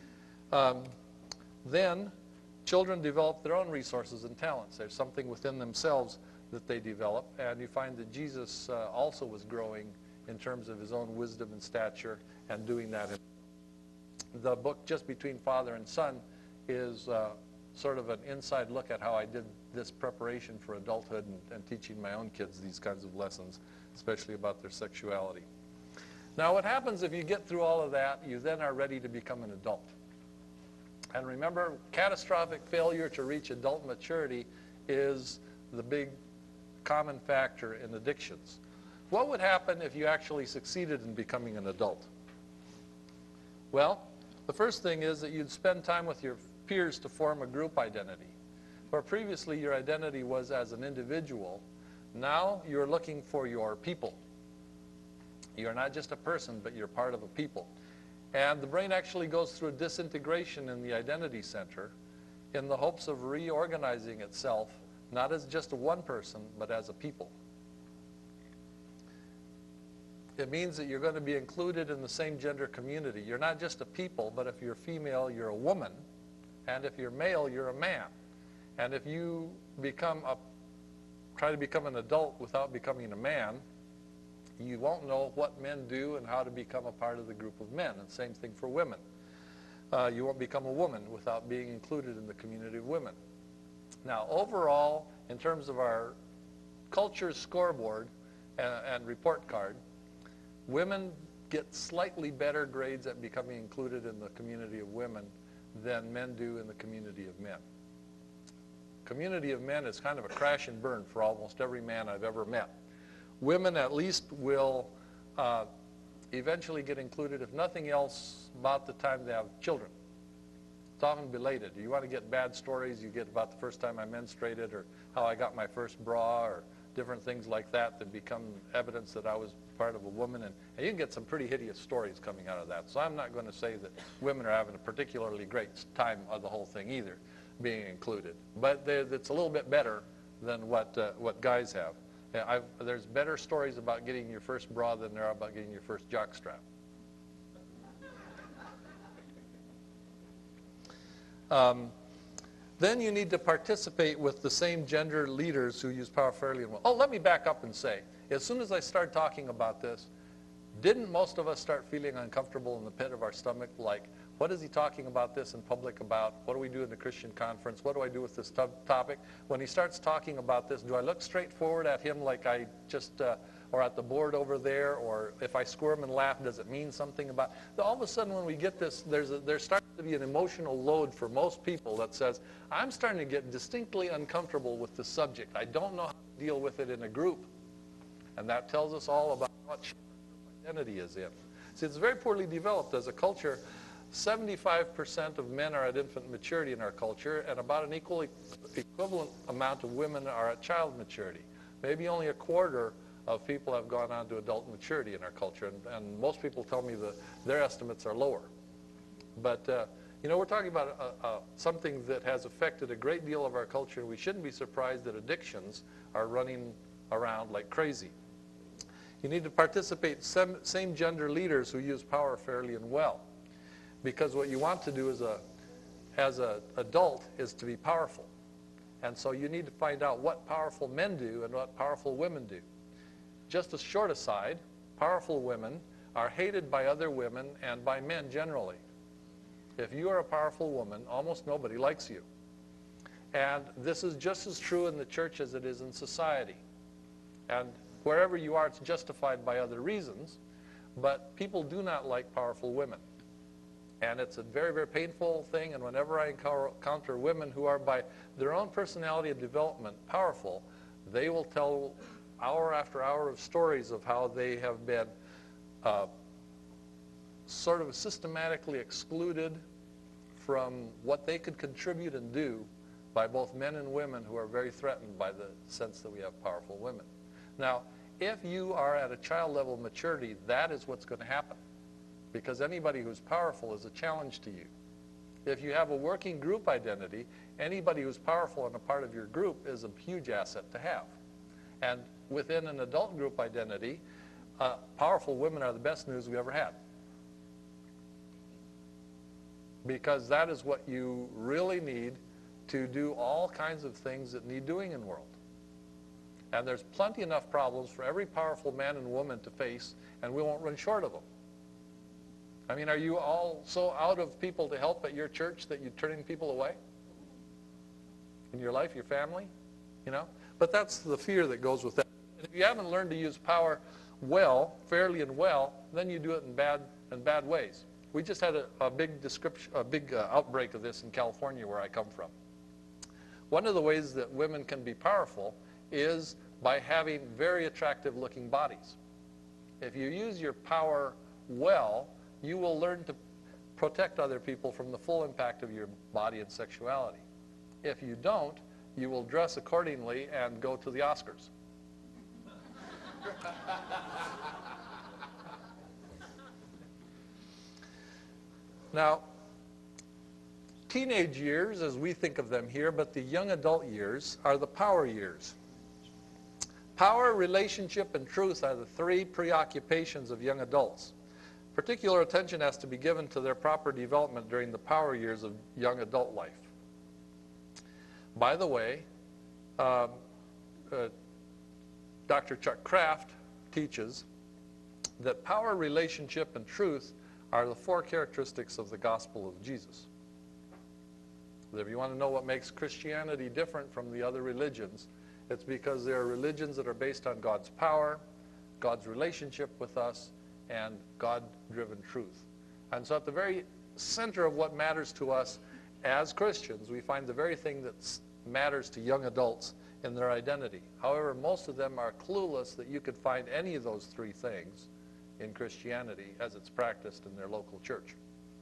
Um, then children develop their own resources and talents. There's something within themselves that they develop, and you find that Jesus uh, also was growing in terms of his own wisdom and stature and doing that. The book Just Between Father and Son is uh, sort of an inside look at how I did this preparation for adulthood and, and teaching my own kids these kinds of lessons, especially about their sexuality. Now what happens if you get through all of that, you then are ready to become an adult. And remember, catastrophic failure to reach adult maturity is the big common factor in addictions. What would happen if you actually succeeded in becoming an adult? Well, the first thing is that you'd spend time with your peers to form a group identity. Where previously your identity was as an individual, now you're looking for your people. You're not just a person, but you're part of a people. And the brain actually goes through a disintegration in the identity center in the hopes of reorganizing itself, not as just one person, but as a people. It means that you're going to be included in the same gender community. You're not just a people, but if you're female, you're a woman. And if you're male, you're a man. And if you become a, try to become an adult without becoming a man, you won't know what men do and how to become a part of the group of men. And same thing for women. Uh, you won't become a woman without being included in the community of women. Now, overall, in terms of our culture scoreboard and, and report card, women get slightly better grades at becoming included in the community of women than men do in the community of men. Community of men is kind of a crash and burn for almost every man I've ever met. Women at least will uh, eventually get included, if nothing else, about the time they have children. It's often belated. You want to get bad stories, you get about the first time I menstruated or how I got my first bra or different things like that that become evidence that I was part of a woman. And, and you can get some pretty hideous stories coming out of that. So I'm not going to say that women are having a particularly great time of the whole thing either, being included. But it's a little bit better than what, uh, what guys have. I've, there's better stories about getting your first bra than there are about getting your first jockstrap. Um, then you need to participate with the same gender leaders who use power fairly and well. Oh, let me back up and say, as soon as I started talking about this, didn't most of us start feeling uncomfortable in the pit of our stomach, like, what is he talking about this in public about? What do we do in the Christian conference? What do I do with this topic? When he starts talking about this, do I look straight forward at him like I just, uh, or at the board over there, or if I squirm and laugh, does it mean something about? All of a sudden when we get this, there's a, there starts to be an emotional load for most people that says, I'm starting to get distinctly uncomfortable with the subject. I don't know how to deal with it in a group. And that tells us all about what identity is in. See, it's very poorly developed as a culture. seventy-five percent of men are at infant maturity in our culture, and about an equal, equivalent amount of women are at child maturity. Maybe only a quarter of people have gone on to adult maturity in our culture, and, and most people tell me that their estimates are lower. But, uh, you know, we're talking about uh, uh, something that has affected a great deal of our culture, and we shouldn't be surprised that addictions are running around like crazy. You need to participate same, same gender leaders who use power fairly and well. Because what you want to do as a, as an adult is to be powerful. And so you need to find out what powerful men do and what powerful women do. Just a short aside, powerful women are hated by other women and by men generally. If you are a powerful woman, almost nobody likes you. And this is just as true in the church as it is in society. And wherever you are, it's justified by other reasons, but people do not like powerful women. And it's a very, very painful thing, and whenever I encounter women who are by their own personality and development powerful, they will tell hour after hour of stories of how they have been uh, sort of systematically excluded from what they could contribute and do by both men and women who are very threatened by the sense that we have powerful women. Now, if you are at a child level of maturity, that is what's going to happen. Because anybody who's powerful is a challenge to you. If you have a working group identity, anybody who's powerful and a part of your group is a huge asset to have. And within an adult group identity, uh, powerful women are the best news we ever had. Because that is what you really need to do all kinds of things that need doing in the world. And there's plenty enough problems for every powerful man and woman to face, and we won't run short of them. I mean, are you all so out of people to help at your church that you're turning people away? In your life, your family? You know? But that's the fear that goes with that. And if you haven't learned to use power well, fairly and well, then you do it in bad, in bad ways. We just had a, a big description, a big uh, outbreak of this in California, where I come from. One of the ways that women can be powerful is by having very attractive looking bodies. If you use your power well, you will learn to protect other people from the full impact of your body and sexuality. If you don't, you will dress accordingly and go to the Oscars. Now, teenage years, as we think of them here, but the young adult years are the power years. Power, relationship, and truth are the three preoccupations of young adults. Particular attention has to be given to their proper development during the power years of young adult life. By the way, um, uh, Doctor Chuck Kraft teaches that power, relationship, and truth are the four characteristics of the gospel of Jesus. If you want to know what makes Christianity different from the other religions, it's because there are religions that are based on God's power, God's relationship with us, and God-driven truth. And so at the very center of what matters to us as Christians, we find the very thing that matters to young adults in their identity. However, most of them are clueless that you could find any of those three things in Christianity as it's practiced in their local church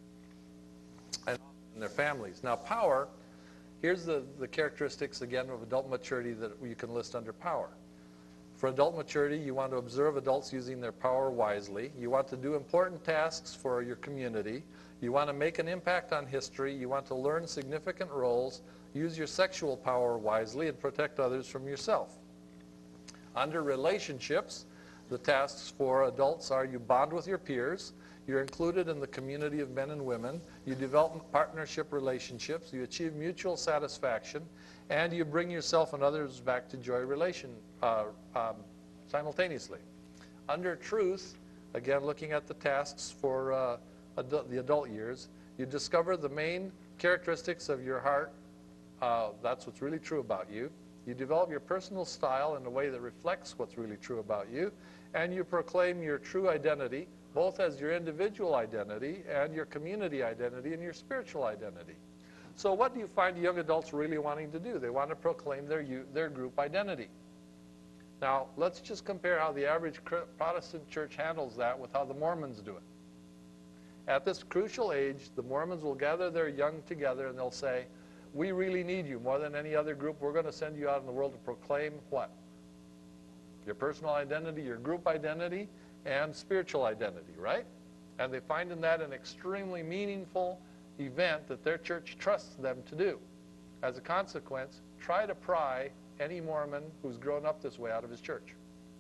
and in their families. Now, power, here's the, the characteristics, again, of adult maturity that you can list under power. For adult maturity, you want to observe adults using their power wisely. You want to do important tasks for your community. You want to make an impact on history. You want to learn significant roles. Use your sexual power wisely and protect others from yourself. Under relationships, the tasks for adults are you bond with your peers. You're included in the community of men and women. You develop partnership relationships. You achieve mutual satisfaction. And you bring yourself and others back to joy relation uh, um, simultaneously. Under truth, again, looking at the tasks for uh, adult, the adult years, you discover the main characteristics of your heart. Uh, that's what's really true about you. You develop your personal style in a way that reflects what's really true about you. And you proclaim your true identity, both as your individual identity and your community identity and your spiritual identity. So what do you find young adults really wanting to do? They want to proclaim their, their group identity. Now, let's just compare how the average Protestant church handles that with how the Mormons do it. At this crucial age, the Mormons will gather their young together and they'll say, we really need you more than any other group. We're going to send you out in the world to proclaim what? Your personal identity, your group identity, and spiritual identity, right? And they find in that an extremely meaningful event that their church trusts them to do. As a consequence, try to pry any Mormon who's grown up this way out of his church.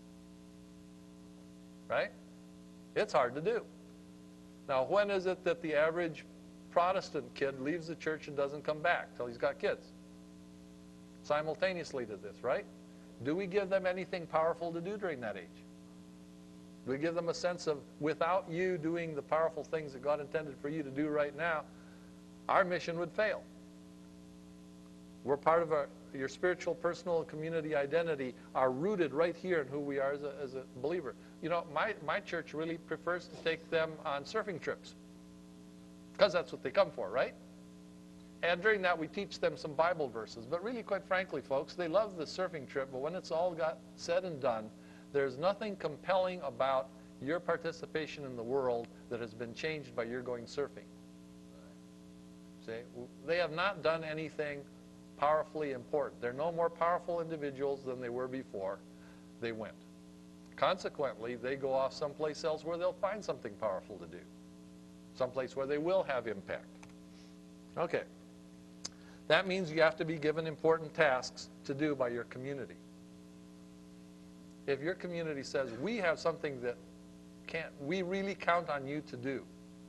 Right? It's hard to do. Now, when is it that the average Protestant kid leaves the church and doesn't come back till he's got kids? Simultaneously to this, right? Do we give them anything powerful to do during that age? Do we give them a sense of, without you doing the powerful things that God intended for you to do right now, our mission would fail? We're part of our, your spiritual, personal, community identity are rooted right here in who we are as a, as a believer. You know, my, my church really prefers to take them on surfing trips because that's what they come for, right? And during that, we teach them some Bible verses. But really, quite frankly, folks, they love the surfing trip, but when it's all got said and done, there's nothing compelling about your participation in the world that has been changed by your going surfing. See? They have not done anything powerfully important. They're no more powerful individuals than they were before they went. Consequently, they go off someplace else where they'll find something powerful to do. Someplace where they will have impact. Okay. That means you have to be given important tasks to do by your community. If your community says, we have something that can't, we really count on you to do,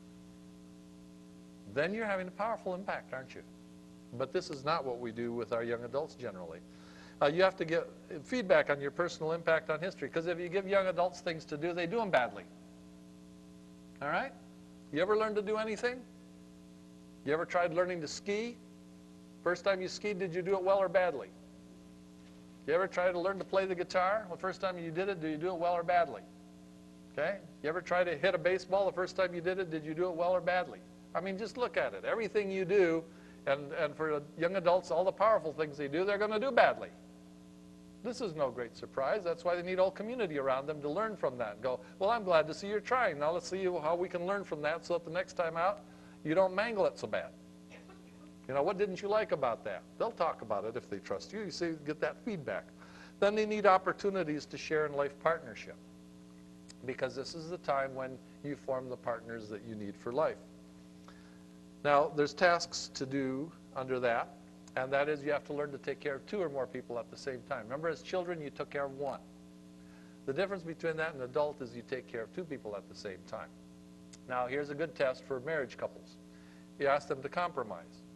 then you're having a powerful impact, aren't you? But this is not what we do with our young adults generally. Uh, you have to get feedback on your personal impact on history, because if you give young adults things to do, they do them badly. All right? You ever learn to do anything? You ever tried learning to ski? First time you skied, did you do it well or badly? You ever try to learn to play the guitar? The first time you did it, did you do it well or badly? Okay? You ever try to hit a baseball? The first time you did it, did you do it well or badly? I mean, just look at it. Everything you do, and, and for young adults, all the powerful things they do, they're going to do badly. This is no great surprise. That's why they need all community around them to learn from that and go, well, I'm glad to see you're trying. Now let's see how we can learn from that so that the next time out, you don't mangle it so bad. You know, what didn't you like about that? They'll talk about it if they trust you. You see, get that feedback. Then they need opportunities to share in life partnership, because this is the time when you form the partners that you need for life. Now, there's tasks to do under that, and that is you have to learn to take care of two or more people at the same time. Remember, as children, you took care of one. The difference between that and an adult is you take care of two people at the same time. Now, here's a good test for marriage couples. You ask them to compromise.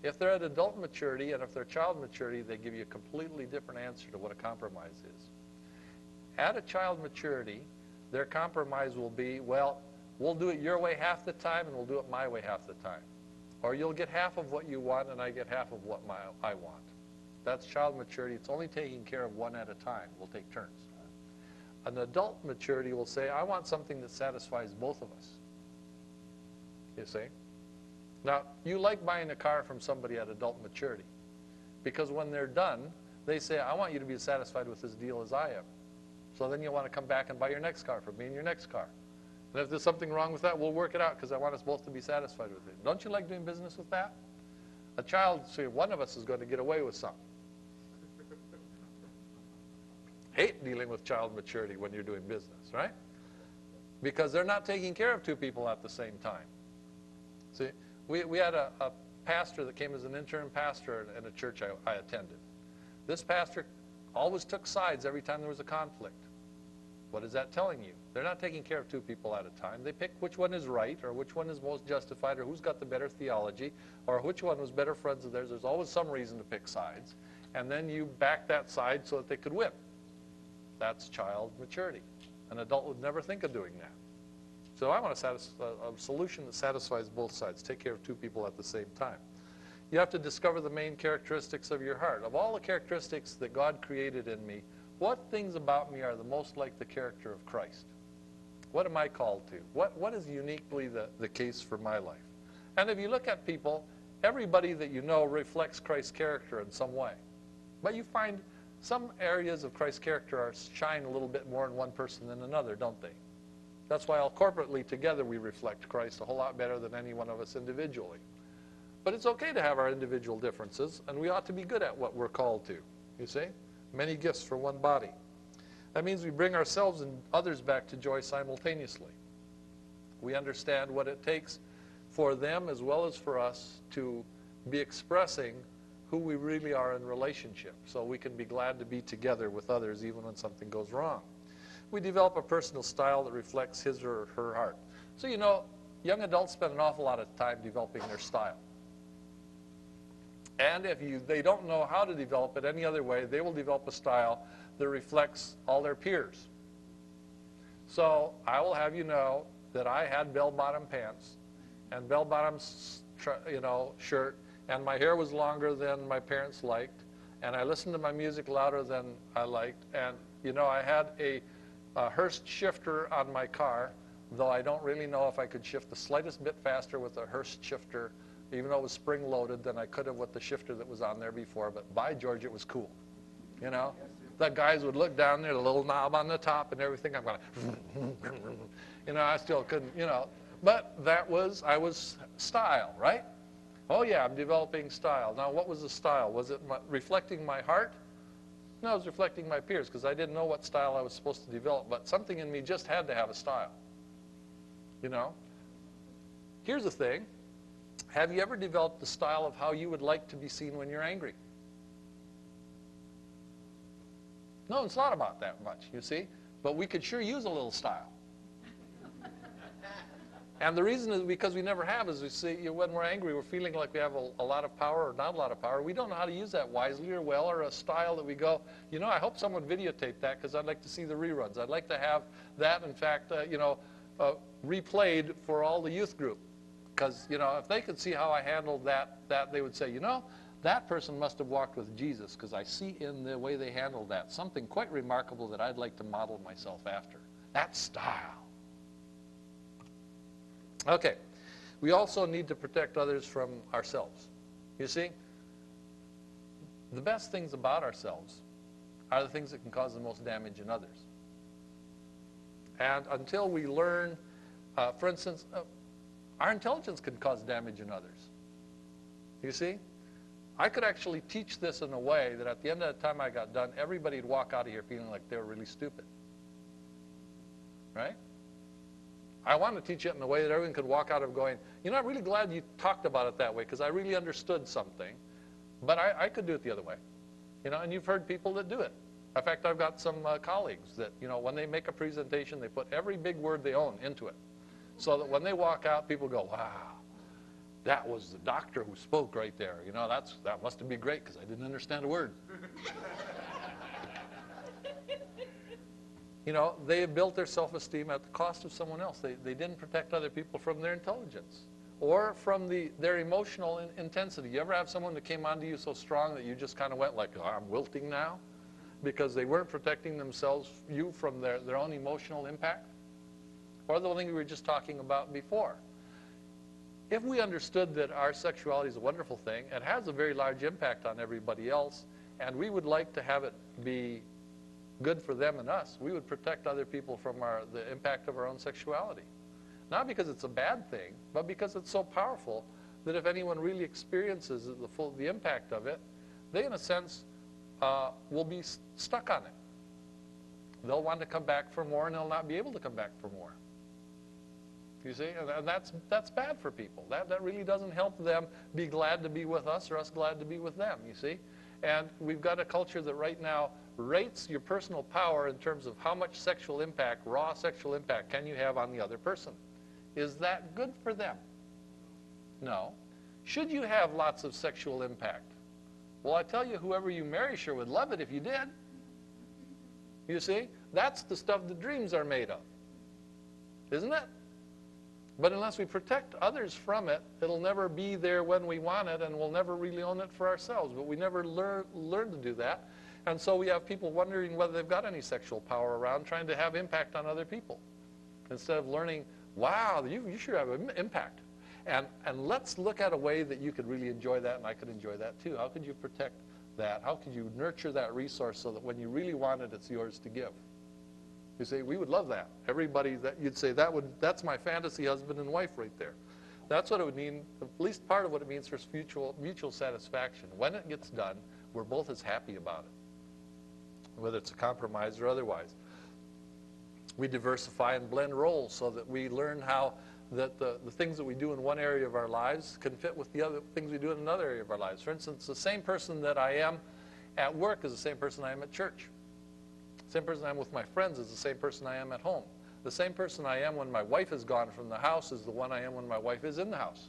If they're at adult maturity and if they're child maturity, they give you a completely different answer to what a compromise is. At a child maturity, their compromise will be, well, we'll do it your way half the time and we'll do it my way half the time. Or you'll get half of what you want and I get half of what my, I want. That's child maturity. It's only taking care of one at a time. We'll take turns. An adult maturity will say, I want something that satisfies both of us. You see? Now, you like buying a car from somebody at adult maturity because when they're done, they say, I want you to be as satisfied with this deal as I am. So then you want to come back and buy your next car from me and your next car. And if there's something wrong with that, we'll work it out because I want us both to be satisfied with it. Don't you like doing business with that? A child, see, one of us is going to get away with something. Hate dealing with child maturity when you're doing business, right? Because they're not taking care of two people at the same time. See, we, we had a, a pastor that came as an interim pastor in a church I, I attended. This pastor always took sides every time there was a conflict. What is that telling you? They're not taking care of two people at a time. They pick which one is right or which one is most justified or who's got the better theology or which one was better friends of theirs. There's always some reason to pick sides. And then you back that side so that they could win. That's child maturity. An adult would never think of doing that. So I want a, satis a, a solution that satisfies both sides. Take care of two people at the same time. You have to discover the main characteristics of your heart. Of all the characteristics that God created in me, what things about me are the most like the character of Christ? What am I called to? What, what is uniquely the, the case for my life? And if you look at people, everybody that you know reflects Christ's character in some way. But you find some areas of Christ's character are shine a little bit more in one person than another, don't they? That's why all corporately together we reflect Christ a whole lot better than any one of us individually. But it's okay to have our individual differences, and we ought to be good at what we're called to, you see? Many gifts for one body. That means we bring ourselves and others back to joy simultaneously. We understand what it takes for them as well as for us to be expressing who we really are in relationship, so we can be glad to be together with others even when something goes wrong. We develop a personal style that reflects his or her heart. So you know, young adults spend an awful lot of time developing their style. And if you, they don't know how to develop it any other way, they will develop a style that reflects all their peers. So I will have you know that I had bell-bottom pants and bell-bottom you know, shirt, and my hair was longer than my parents liked, and I listened to my music louder than I liked, and you know, I had a, a Hurst shifter on my car, though I don't really know if I could shift the slightest bit faster with a Hurst shifter, even though it was spring-loaded, than I could have with the shifter that was on there before, but by George, it was cool, you know? The guys would look down there, the little knob on the top and everything, I'm going, you know, I still couldn't, you know, but that was, I was style, right? Oh yeah, I'm developing style. Now what was the style? Was it my, reflecting my heart? No, it was reflecting my peers because I didn't know what style I was supposed to develop, but something in me just had to have a style, you know? Here's the thing. Have you ever developed the style of how you would like to be seen when you're angry? No, it's not about that much, you see? But we could sure use a little style. And the reason is because we never have is we see you know, when we're angry, we're feeling like we have a, a lot of power or not a lot of power. We don't know how to use that wisely or well, or a style that we go, you know, I hope someone videotaped that because I'd like to see the reruns. I'd like to have that, in fact, uh, you know, uh, replayed for all the youth group. Because, you know, if they could see how I handled that, that they would say, you know, that person must have walked with Jesus because I see in the way they handled that something quite remarkable that I'd like to model myself after. That's style. Okay, we also need to protect others from ourselves. You see, the best things about ourselves are the things that can cause the most damage in others. And until we learn, uh, for instance, uh, our intelligence can cause damage in others. You see, I could actually teach this in a way that at the end of the time I got done, everybody would walk out of here feeling like they were really stupid. Right? I want to teach it in a way that everyone could walk out of going, you know, I'm really glad you talked about it that way because I really understood something. But I, I could do it the other way. You know, and you've heard people that do it. In fact, I've got some uh, colleagues that, you know, when they make a presentation, they put every big word they own into it. So that when they walk out, people go, wow. that was the doctor who spoke right there. You know, that's, that must have been great because I didn't understand a word. You know, they have built their self-esteem at the cost of someone else. They, they didn't protect other people from their intelligence or from the, their emotional in, intensity. You ever have someone that came onto you so strong that you just kind of went like, oh, I'm wilting now? Because they weren't protecting themselves, you, from their, their own emotional impact? Or the thing we were just talking about before. If we understood that our sexuality is a wonderful thing, it has a very large impact on everybody else, and we would like to have it be good for them and us, we would protect other people from our, the impact of our own sexuality. Not because it's a bad thing, but because it's so powerful that if anyone really experiences the full the impact of it, they, in a sense, uh, will be st stuck on it. They'll want to come back for more, and they'll not be able to come back for more. You see, and, and that's that's bad for people. That that really doesn't help them be glad to be with us, or us glad to be with them. You see, and we've got a culture that right now rates your personal power in terms of how much sexual impact, raw sexual impact, can you have on the other person. Is that good for them? No. Should you have lots of sexual impact? Well, I tell you, whoever you marry sure would love it if you did. You see? That's the stuff the dreams are made of. Isn't it? But unless we protect others from it, it'll never be there when we want it, and we'll never really own it for ourselves. But we never learn, learn to do that. And so we have people wondering whether they've got any sexual power around, trying to have impact on other people. Instead of learning, wow, you, you should have an impact. And, and let's look at a way that you could really enjoy that, and I could enjoy that too. How could you protect that? How could you nurture that resource so that when you really want it, it's yours to give? You say, we would love that. Everybody, that you'd say, that would, that's my fantasy husband and wife right there. That's what it would mean, at least part of what it means for mutual, mutual satisfaction. When it gets done, we're both as happy about it, whether it's a compromise or otherwise. We diversify and blend roles so that we learn how that the, the things that we do in one area of our lives can fit with the other things we do in another area of our lives. For instance, the same person that I am at work is the same person I am at church. The same person I am with my friends is the same person I am at home. The same person I am when my wife is gone from the house is the one I am when my wife is in the house.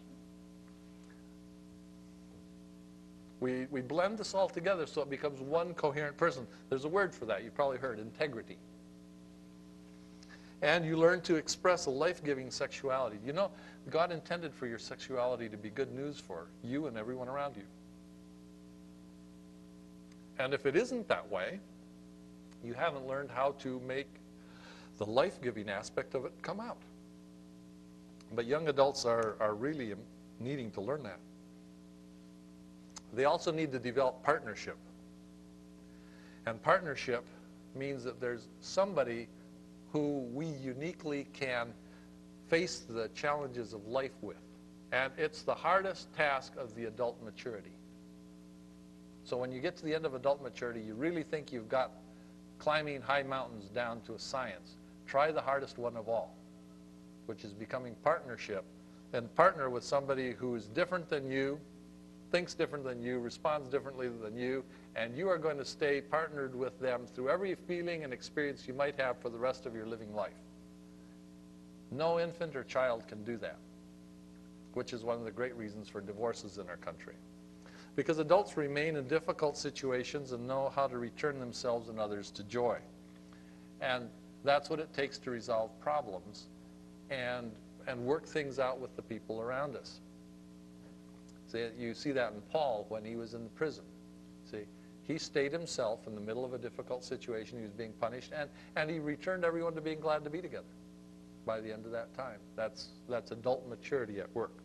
We, we blend this all together so it becomes one coherent person. There's a word for that. You've probably heard, integrity. And you learn to express a life-giving sexuality. You know, God intended for your sexuality to be good news for you and everyone around you. And if it isn't that way, you haven't learned how to make the life-giving aspect of it come out. But young adults are, are really needing to learn that. They also need to develop partnership. And partnership means that there's somebody who we uniquely can face the challenges of life with. And it's the hardest task of the adult maturity. So when you get to the end of adult maturity, you really think you've got climbing high mountains down to a science. Try the hardest one of all, which is becoming partnership. And partner with somebody who is different than you, thinks different than you, responds differently than you, and you are going to stay partnered with them through every feeling and experience you might have for the rest of your living life. No infant or child can do that, which is one of the great reasons for divorces in our country. Because adults remain in difficult situations and know how to return themselves and others to joy. And that's what it takes to resolve problems and, and work things out with the people around us. See, you see that in Paul when he was in the prison. See, he stayed himself in the middle of a difficult situation. He was being punished, and, and he returned everyone to being glad to be together by the end of that time. That's, that's adult maturity at work.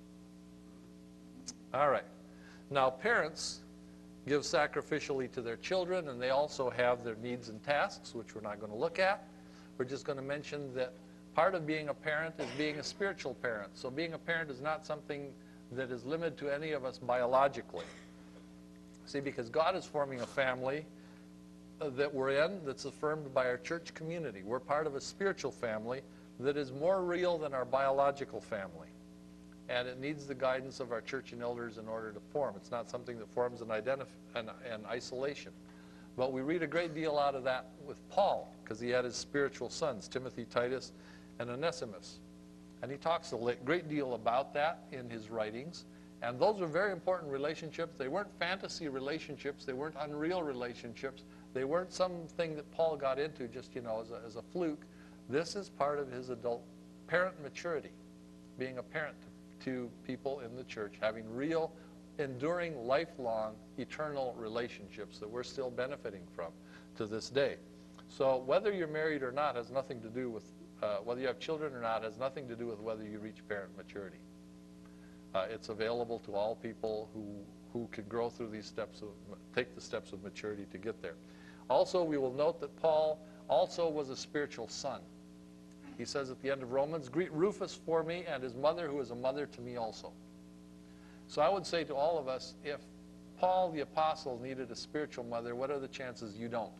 All right. Now, parents give sacrificially to their children, and they also have their needs and tasks, which we're not going to look at. We're just going to mention that part of being a parent is being a spiritual parent. So being a parent is not something that is limited to any of us biologically. See, because God is forming a family that we're in that's affirmed by our church community. We're part of a spiritual family that is more real than our biological family. And it needs the guidance of our church and elders in order to form. It's not something that forms in, identif in, in isolation. But we read a great deal out of that with Paul, because he had his spiritual sons, Timothy, Titus, and Onesimus. And he talks a great deal about that in his writings. And those were very important relationships. They weren't fantasy relationships. They weren't unreal relationships. They weren't something that Paul got into just, you know, as a, as a fluke. This is part of his adult parent maturity, being a parent to, to people in the church, having real, enduring, lifelong, eternal relationships that we're still benefiting from to this day. So whether you're married or not has nothing to do with, uh, whether you have children or not has nothing to do with whether you reach parent maturity. Uh, it's available to all people who, who can grow through these steps, of, take the steps of maturity to get there. Also, we will note that Paul also was a spiritual son. He says at the end of Romans, "Greet Rufus for me and his mother, who is a mother to me also." So I would say to all of us, if Paul the apostle needed a spiritual mother, what are the chances you don't?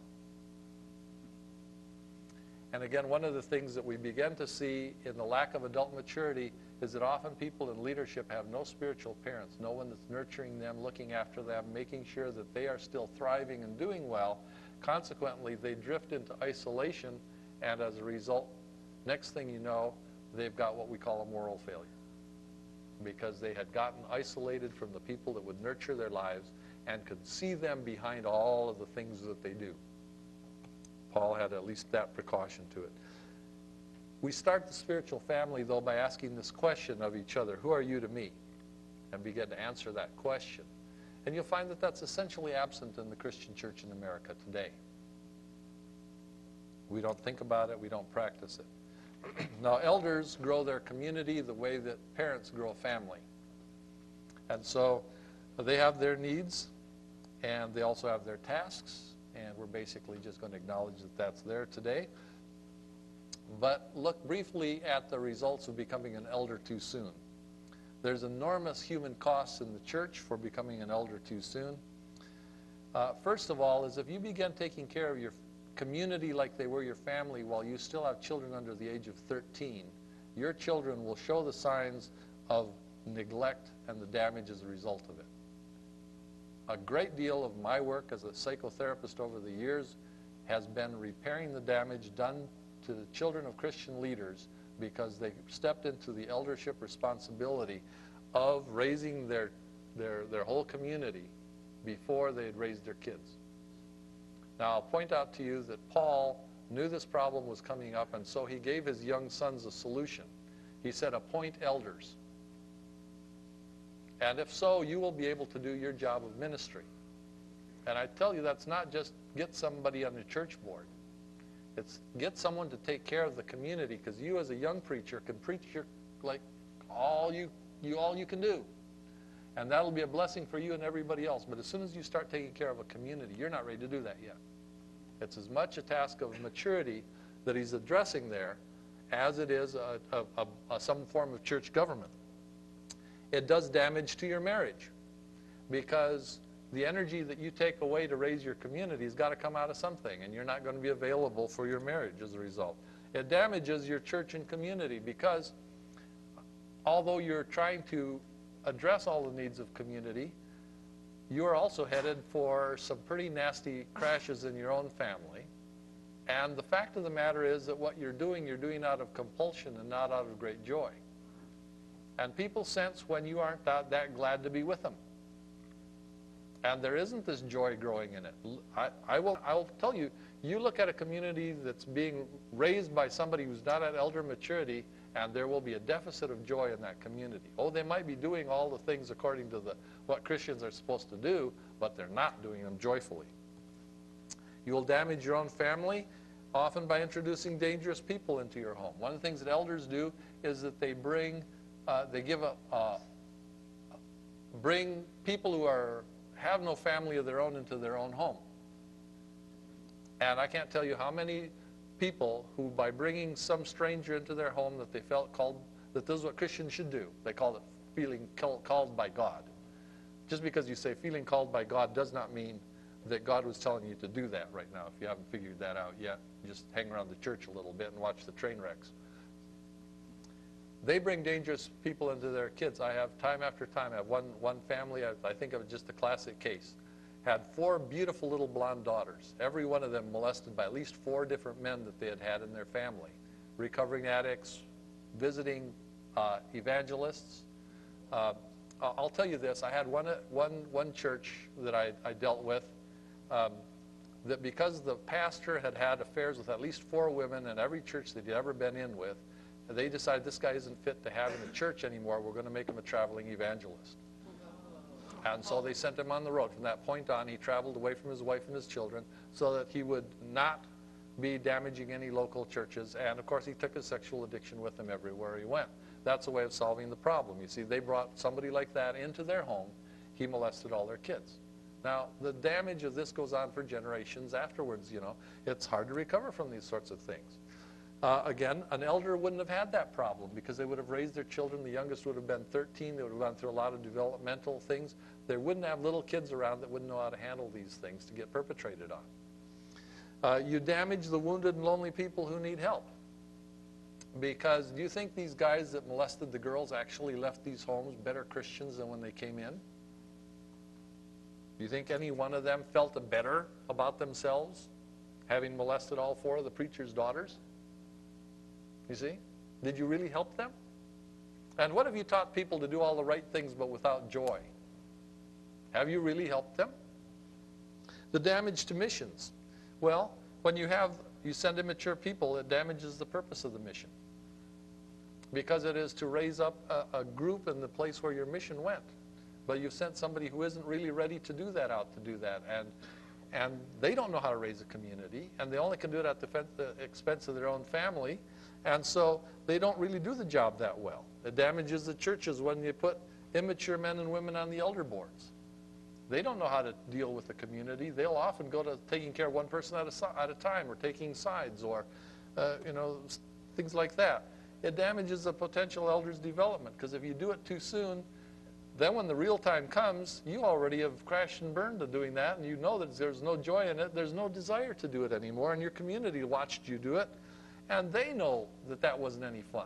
And again, one of the things that we begin to see in the lack of adult maturity is that often people in leadership have no spiritual parents, no one that's nurturing them, looking after them, making sure that they are still thriving and doing well. Consequently, they drift into isolation, and as a result, next thing you know, they've got what we call a moral failure, because they had gotten isolated from the people that would nurture their lives and could see them behind all of the things that they do. Paul had at least that precaution to it. We start the spiritual family, though, by asking this question of each other: who are you to me? And begin to answer that question. And you'll find that that's essentially absent in the Christian church in America today. We don't think about it, we don't practice it. Now, elders grow their community the way that parents grow a family. And so they have their needs, and they also have their tasks, and we're basically just going to acknowledge that that's there today. But look briefly at the results of becoming an elder too soon. There's enormous human costs in the church for becoming an elder too soon. Uh, first of all, is if you begin taking care of your community like they were your family while you still have children under the age of thirteen, your children will show the signs of neglect and the damage as a result of it. A great deal of my work as a psychotherapist over the years has been repairing the damage done to the children of Christian leaders because they stepped into the eldership responsibility of raising their, their, their whole community before they had raised their kids. Now, I'll point out to you that Paul knew this problem was coming up, and so he gave his young sons a solution. He said, appoint elders. And if so, you will be able to do your job of ministry. And I tell you, that's not just get somebody on the church board. It's get someone to take care of the community, because you as a young preacher can preach your, like all you, you, all you can do. And that'll be a blessing for you and everybody else. But as soon as you start taking care of a community, you're not ready to do that yet. It's as much a task of maturity that he's addressing there as it is a, a, a, a, some form of church government. It does damage to your marriage, because the energy that you take away to raise your community has got to come out of something, and you're not going to be available for your marriage as a result. It damages your church and community, because although you're trying to address all the needs of community, you are also headed for some pretty nasty crashes in your own family. And the fact of the matter is that what you're doing, you're doing out of compulsion and not out of great joy. And people sense when you aren't that, that glad to be with them. And there isn't this joy growing in it. I, I, will, I will tell you, you look at a community that's being raised by somebody who's not at elder maturity, and there will be a deficit of joy in that community. Oh, they might be doing all the things according to the, what Christians are supposed to do, but they're not doing them joyfully. You will damage your own family, often by introducing dangerous people into your home. One of the things that elders do is that they bring, uh, they give a, uh, bring people who are have no family of their own into their own home. And I can't tell you how many people who, by bringing some stranger into their home that they felt called, that this is what Christians should do. They call it feeling called by God. Just because you say feeling called by God does not mean that God was telling you to do that right now. If you haven't figured that out yet, just hang around the church a little bit and watch the train wrecks. They bring dangerous people into their kids. I have time after time. I have one, one family, I, I think of it just a classic case, had four beautiful little blonde daughters, every one of them molested by at least four different men that they had had in their family, recovering addicts, visiting uh, evangelists, uh, uh, I'll tell you this. I had one, one, one church that I, I dealt with um, that because the pastor had had affairs with at least four women in every church that he'd ever been in with, they decided this guy isn't fit to have in the church anymore. We're going to make him a traveling evangelist. And so they sent him on the road. From that point on, he traveled away from his wife and his children so that he would not be damaging any local churches. And, of course, he took his sexual addiction with him everywhere he went. That's a way of solving the problem. You see, they brought somebody like that into their home. He molested all their kids. Now, the damage of this goes on for generations afterwards, you know. It's hard to recover from these sorts of things. Uh, again, an elder wouldn't have had that problem because they would have raised their children. The youngest would have been thirteen. They would have gone through a lot of developmental things. They wouldn't have little kids around that wouldn't know how to handle these things to get perpetrated on. Uh, you damage the wounded and lonely people who need help. Because do you think these guys that molested the girls actually left these homes better Christians than when they came in? Do you think any one of them felt better about themselves having molested all four of the preacher's daughters? You see? Did you really help them? And what have you taught people to do all the right things but without joy? Have you really helped them? The damage to missions. Well, when you have, you send immature people, it damages the purpose of the mission. Because it is to raise up a, a group in the place where your mission went. But you've sent somebody who isn't really ready to do that out to do that. And, and they don't know how to raise a community. And they only can do it at the, the expense of their own family. And so they don't really do the job that well. It damages the churches when you put immature men and women on the elder boards. They don't know how to deal with the community. They'll often go to taking care of one person at a, at a time, or taking sides, or uh, you know, things like that. It damages the potential elder's development, because if you do it too soon, then when the real time comes, you already have crashed and burned to doing that, and you know that there's no joy in it. There's no desire to do it anymore, and your community watched you do it. And they know that that wasn't any fun.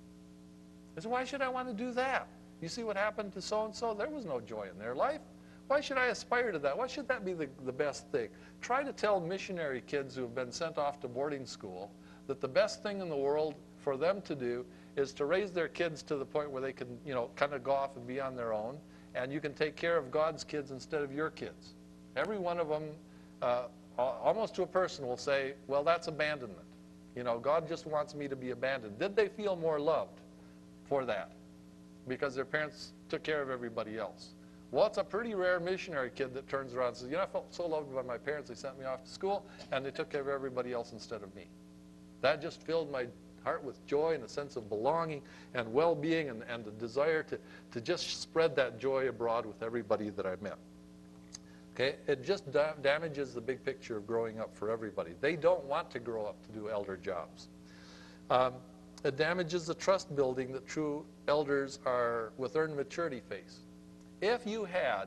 They say, why should I want to do that? You see what happened to so-and-so? There was no joy in their life. Why should I aspire to that? Why should that be the, the best thing? Try to tell missionary kids who have been sent off to boarding school that the best thing in the world for them to do is to raise their kids to the point where they can, you know, kind of go off and be on their own, and you can take care of God's kids instead of your kids. Every one of them, uh, almost to a person, will say, well, that's abandonment. You know, God just wants me to be abandoned. Did they feel more loved for that? Because their parents took care of everybody else. Well, it's a pretty rare missionary kid that turns around and says, you know, I felt so loved by my parents, they sent me off to school, and they took care of everybody else instead of me. That just filled my heart with joy and a sense of belonging and well-being, and, and the desire to, to just spread that joy abroad with everybody that I met. Okay, it just da damages the big picture of growing up for everybody. They don't want to grow up to do elder jobs. Um, it damages the trust building that true elders are with earned maturity face. If you had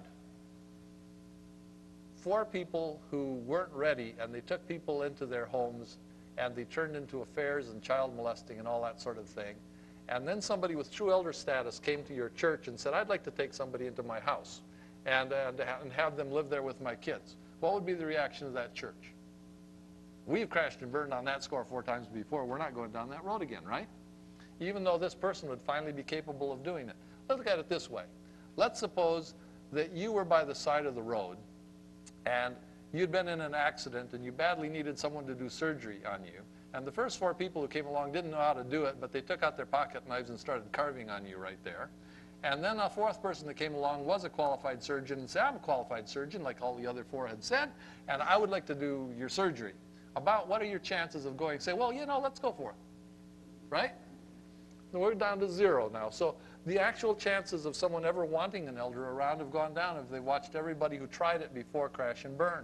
four people who weren't ready and they took people into their homes and they turned into affairs and child molesting and all that sort of thing, and then somebody with true elder status came to your church and said, I'd like to take somebody into my house and, and, and have them live there with my kids, what would be the reaction of that church? We've crashed and burned on that score four times before. We're not going down that road again, right? Even though this person would finally be capable of doing it. Let's look at it this way. Let's suppose that you were by the side of the road and you'd been in an accident and you badly needed someone to do surgery on you. And the first four people who came along didn't know how to do it, but they took out their pocket knives and started carving on you right there. And then a fourth person that came along was a qualified surgeon and said, I'm a qualified surgeon, like all the other four had said, and I would like to do your surgery. About what are your chances of going, say, well, you know, let's go for it, right? And we're down to zero now. So the actual chances of someone ever wanting an elder around have gone down if they watched everybody who tried it before crash and burn.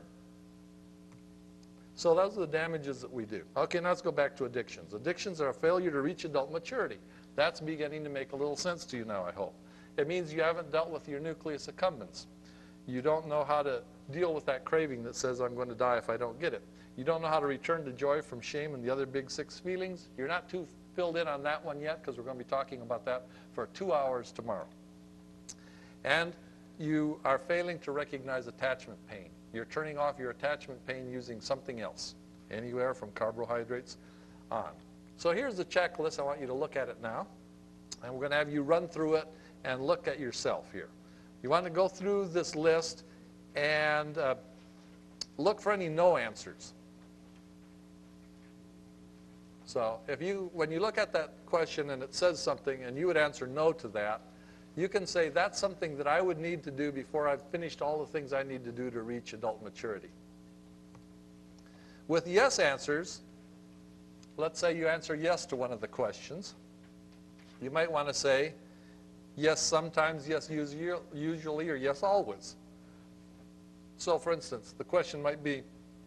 So those are the damages that we do. Okay, now let's go back to addictions. Addictions are a failure to reach adult maturity. That's beginning to make a little sense to you now, I hope. It means you haven't dealt with your nucleus accumbens. You don't know how to deal with that craving that says, I'm going to die if I don't get it. You don't know how to return to joy from shame and the other big six feelings. You're not too filled in on that one yet, because we're going to be talking about that for two hours tomorrow. And you are failing to recognize attachment pain. You're turning off your attachment pain using something else, anywhere from carbohydrates on. So here's the checklist. I want you to look at it now. And we're going to have you run through it and look at yourself here. You want to go through this list and uh, look for any no answers. So if you, when you look at that question and it says something and you would answer no to that, you can say that's something that I would need to do before I've finished all the things I need to do to reach adult maturity. With yes answers, let's say you answer yes to one of the questions. You might want to say yes sometimes, yes usually, or yes always. So for instance, the question might be,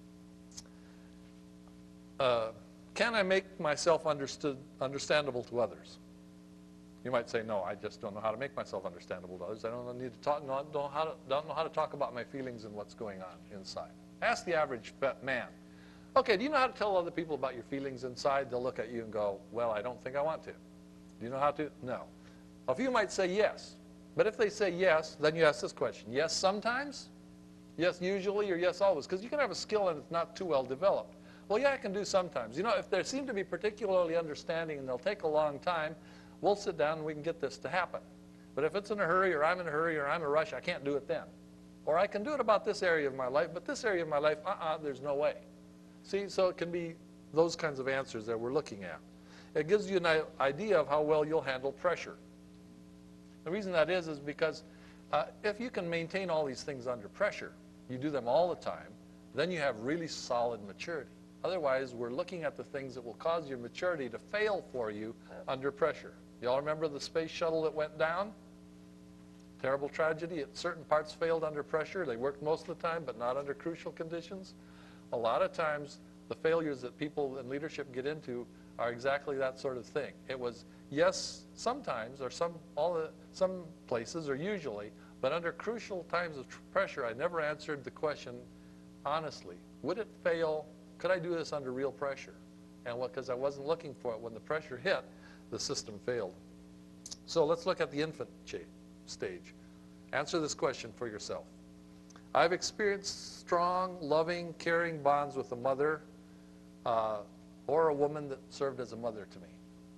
uh, can I make myself understood, understandable to others? You might say, no, I just don't know how to make myself understandable to others. I don't need to talk, no, don't, how to, don't know how to talk about my feelings and what's going on inside. Ask the average man. Okay, do you know how to tell other people about your feelings inside? They'll look at you and go, well, I don't think I want to. Do you know how to? No. A few might say yes. But if they say yes, then you ask this question. Yes sometimes? Yes usually? Or yes always? Because you can have a skill and it's not too well developed. Well, yeah, I can do sometimes. You know, if they seem to be particularly understanding and they'll take a long time, we'll sit down and we can get this to happen. But if it's in a hurry, or I'm in a hurry, or I'm in a rush, I can't do it then. Or I can do it about this area of my life, but this area of my life, uh-uh, there's no way. See, so it can be those kinds of answers that we're looking at. It gives you an idea of how well you'll handle pressure. The reason that is is because uh, if you can maintain all these things under pressure, you do them all the time, then you have really solid maturity. Otherwise, we're looking at the things that will cause your maturity to fail for you under pressure. You all remember the space shuttle that went down? Terrible tragedy. It, certain parts failed under pressure. They worked most of the time, but not under crucial conditions. A lot of times, the failures that people in leadership get into are exactly that sort of thing. It was yes sometimes, or some, all the, some places, or usually, but under crucial times of pressure, I never answered the question honestly. Would it fail? Could I do this under real pressure? And what, because I wasn't looking for it, when the pressure hit, the system failed. So let's look at the infant stage. Answer this question for yourself. I've experienced strong, loving, caring bonds with a mother uh, or a woman that served as a mother to me.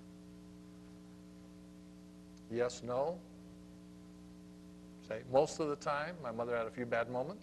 Yes, no. Say, most of the time, my mother had a few bad moments.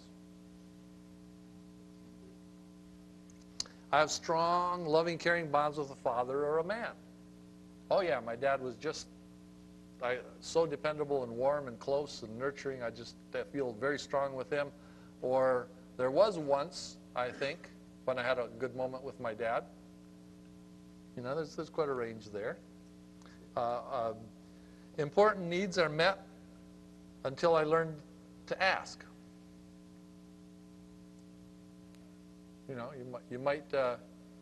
I have strong, loving, caring bonds with a father or a man. Oh yeah, my dad was just I, so dependable and warm and close and nurturing. I just I feel very strong with him. Or there was once, I think, when I had a good moment with my dad. You know, there's, there's quite a range there. Uh, uh, important needs are met until I learned to ask. You know, you might, you might, uh,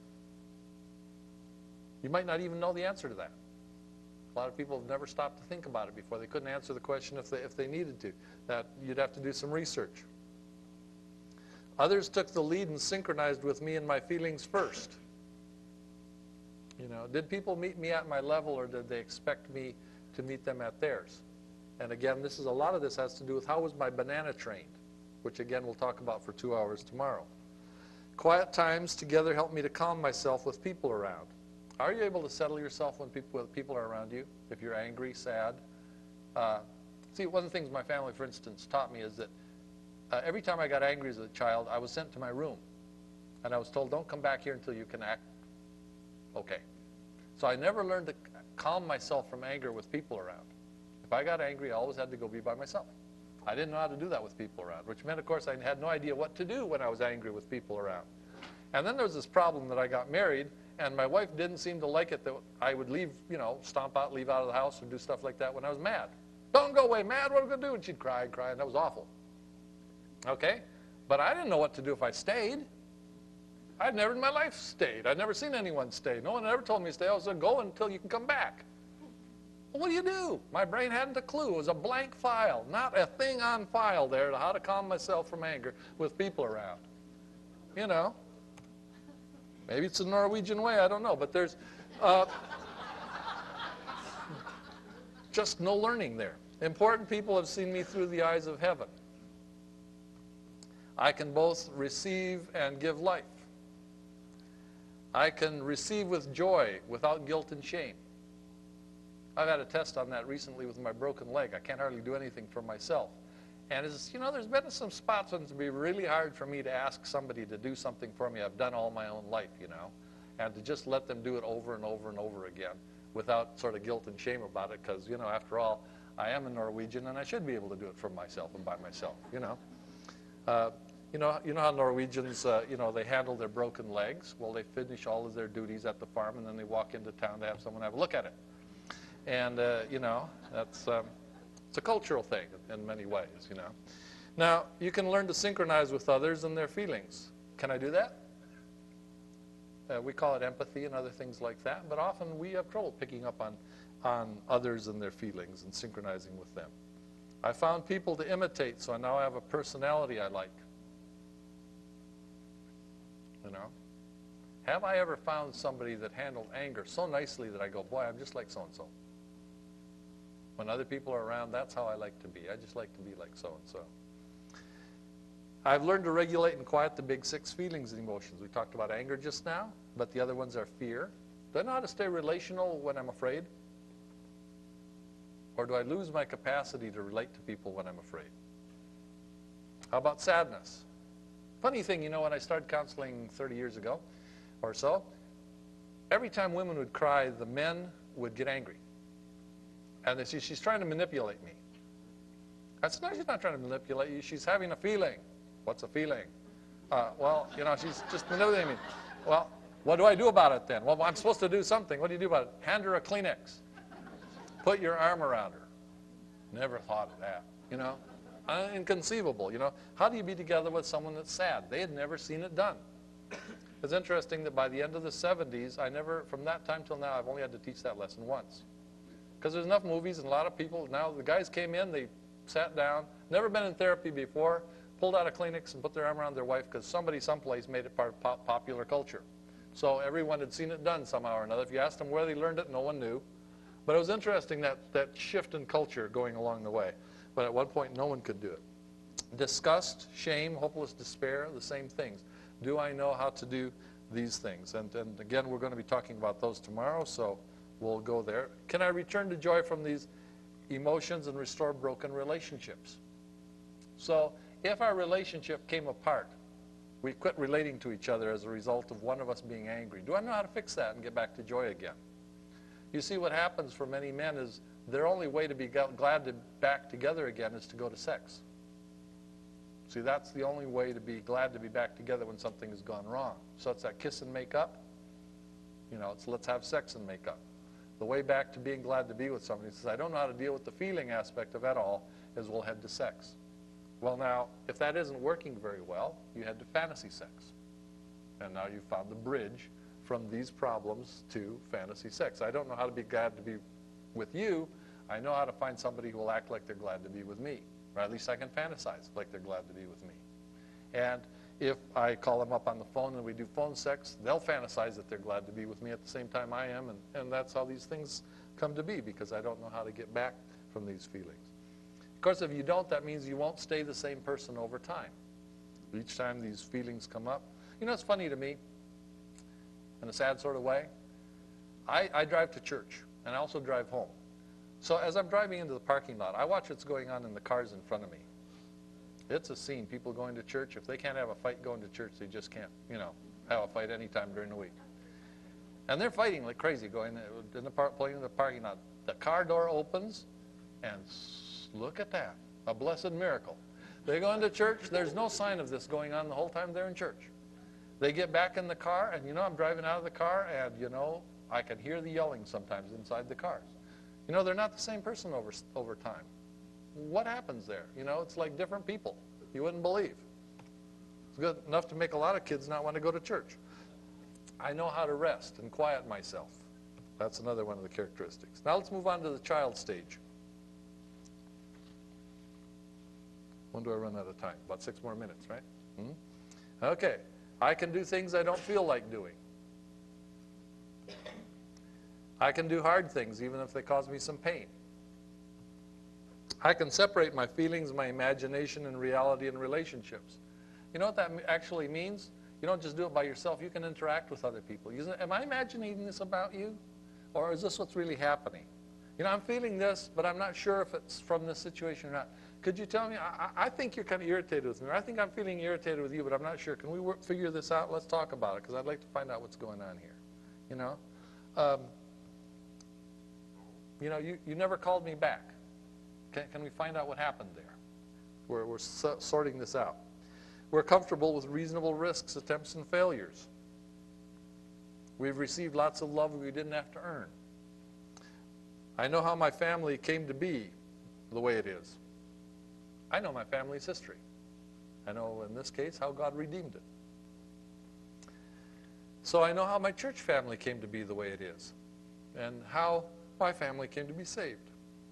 you might not even know the answer to that. A lot of people have never stopped to think about it before. They couldn't answer the question if they, if they needed to. That you'd have to do some research. Others took the lead and synchronized with me and my feelings first. You know, did people meet me at my level, or did they expect me to meet them at theirs? And again, this is a lot of this has to do with how was my banana trained, which again we'll talk about for two hours tomorrow. Quiet times together help me to calm myself with people around. Are you able to settle yourself when people, when people are around you? If you're angry, sad? Uh, see, one of the things my family, for instance, taught me is that uh, every time I got angry as a child, I was sent to my room. And I was told, don't come back here until you can act okay. So I never learned to calm myself from anger with people around. If I got angry, I always had to go be by myself. I didn't know how to do that with people around, which meant, of course, I had no idea what to do when I was angry with people around. And then there was this problem that I got married, and my wife didn't seem to like it that I would leave, you know, stomp out, leave out of the house, or do stuff like that when I was mad. Don't go away, mad, what are we going to do? And she'd cry and cry, and that was awful. Okay? But I didn't know what to do if I stayed. I'd never in my life stayed. I'd never seen anyone stay. No one ever told me to stay. I was going to go until you can come back. Well, what do you do? My brain hadn't a clue. It was a blank file, not a thing on file there to how to calm myself from anger with people around. You know, maybe it's the Norwegian way, I don't know, but there's uh, just no learning there. Important people have seen me through the eyes of heaven. I can both receive and give life. I can receive with joy without guilt and shame. I've had a test on that recently with my broken leg. I can't hardly do anything for myself. And it's, you know, there's been some spots when it's been really hard for me to ask somebody to do something for me I've done all my own life, you know, and to just let them do it over and over and over again without sort of guilt and shame about it, because, you know, after all, I am a Norwegian and I should be able to do it for myself and by myself, you know. Uh, you know, you know how Norwegians, uh, you know, they handle their broken legs? Well, they finish all of their duties at the farm and then they walk into town to have someone have a look at it. And, uh, you know, that's... Um, It's a cultural thing in many ways, you know. Now, you can learn to synchronize with others and their feelings. Can I do that? Uh, we call it empathy and other things like that, but often we have trouble picking up on, on others and their feelings and synchronizing with them. I found people to imitate, so now I have a personality I like. You know? Have I ever found somebody that handled anger so nicely that I go, boy, I'm just like so-and-so? When other people are around, that's how I like to be. I just like to be like so-and-so. I've learned to regulate and quiet the big six feelings and emotions. We talked about anger just now, but the other ones are fear. Do I know how to stay relational when I'm afraid? Or do I lose my capacity to relate to people when I'm afraid? How about sadness? Funny thing, you know, when I started counseling thirty years ago or so, every time women would cry, the men would get angry. And they say, she's trying to manipulate me. I said, no, she's not trying to manipulate you. She's having a feeling. What's a feeling? Uh, well, you know, she's just manipulating me. Well, what do I do about it then? Well, I'm supposed to do something. What do you do about it? Hand her a Kleenex. Put your arm around her. Never thought of that, you know. Uh, inconceivable, you know. How do you be together with someone that's sad? They had never seen it done. It's interesting that by the end of the seventies, I never, from that time till now, I've only had to teach that lesson once. Because there's enough movies and a lot of people. Now the guys came in, they sat down, never been in therapy before, pulled out a Kleenex and put their arm around their wife because somebody someplace made it part of pop popular culture. So everyone had seen it done somehow or another. If you asked them where they learned it, no one knew. But it was interesting, that, that shift in culture going along the way. But at one point, no one could do it. Disgust, shame, hopeless despair, the same things. Do I know how to do these things? And, and again, we're going to be talking about those tomorrow, so we'll go there. Can I return to joy from these emotions and restore broken relationships? So if our relationship came apart, we quit relating to each other as a result of one of us being angry, do I know how to fix that and get back to joy again? You see, what happens for many men is their only way to be glad to be back together again is to go to sex. See, that's the only way to be glad to be back together when something has gone wrong. So it's that kiss and make up. You know, it's let's have sex and make up. The way back to being glad to be with somebody says, I don't know how to deal with the feeling aspect of it all, is we'll head to sex. Well, now, if that isn't working very well, you head to fantasy sex. And now you've found the bridge from these problems to fantasy sex. I don't know how to be glad to be with you. I know how to find somebody who will act like they're glad to be with me. Or at least I can fantasize like they're glad to be with me. And if I call them up on the phone and we do phone sex, they'll fantasize that they're glad to be with me at the same time I am. And, and that's how these things come to be, because I don't know how to get back from these feelings. Of course, if you don't, that means you won't stay the same person over time. Each time these feelings come up. You know, it's funny to me, in a sad sort of way. I, I drive to church, and I also drive home. So as I'm driving into the parking lot, I watch what's going on in the cars in front of me. It's a scene. People going to church. If they can't have a fight going to church, they just can't, you know, have a fight anytime during the week. And they're fighting like crazy going in the park, playing in the parking lot. The car door opens, and look at that, a blessed miracle. They go into church. There's no sign of this going on the whole time they're in church. They get back in the car, and you know, I'm driving out of the car, and you know, I can hear the yelling sometimes inside the cars. You know, they're not the same person over, over time. What happens there? You know, it's like different people. You wouldn't believe. It's good enough to make a lot of kids not want to go to church. I know how to rest and quiet myself. That's another one of the characteristics. Now let's move on to the child stage. When do I run out of time? About six more minutes, right? Hmm? Okay. I can do things I don't feel like doing. I can do hard things even if they cause me some pain. I can separate my feelings, my imagination, and reality and relationships. You know what that actually means? You don't just do it by yourself. You can interact with other people. You say, am I imagining this about you? Or is this what's really happening? You know, I'm feeling this, but I'm not sure if it's from this situation or not. Could you tell me? I, I think you're kind of irritated with me. I think I'm feeling irritated with you, but I'm not sure. Can we work, figure this out? Let's talk about it, because I'd like to find out what's going on here. You know? Um, you know, you, you never called me back. Can, can we find out what happened there? We're, we're so, sorting this out. We're comfortable with reasonable risks, attempts, and failures. We've received lots of love we didn't have to earn. I know how my family came to be the way it is. I know my family's history. I know, in this case, how God redeemed it. So I know how my church family came to be the way it is, and how my family came to be saved.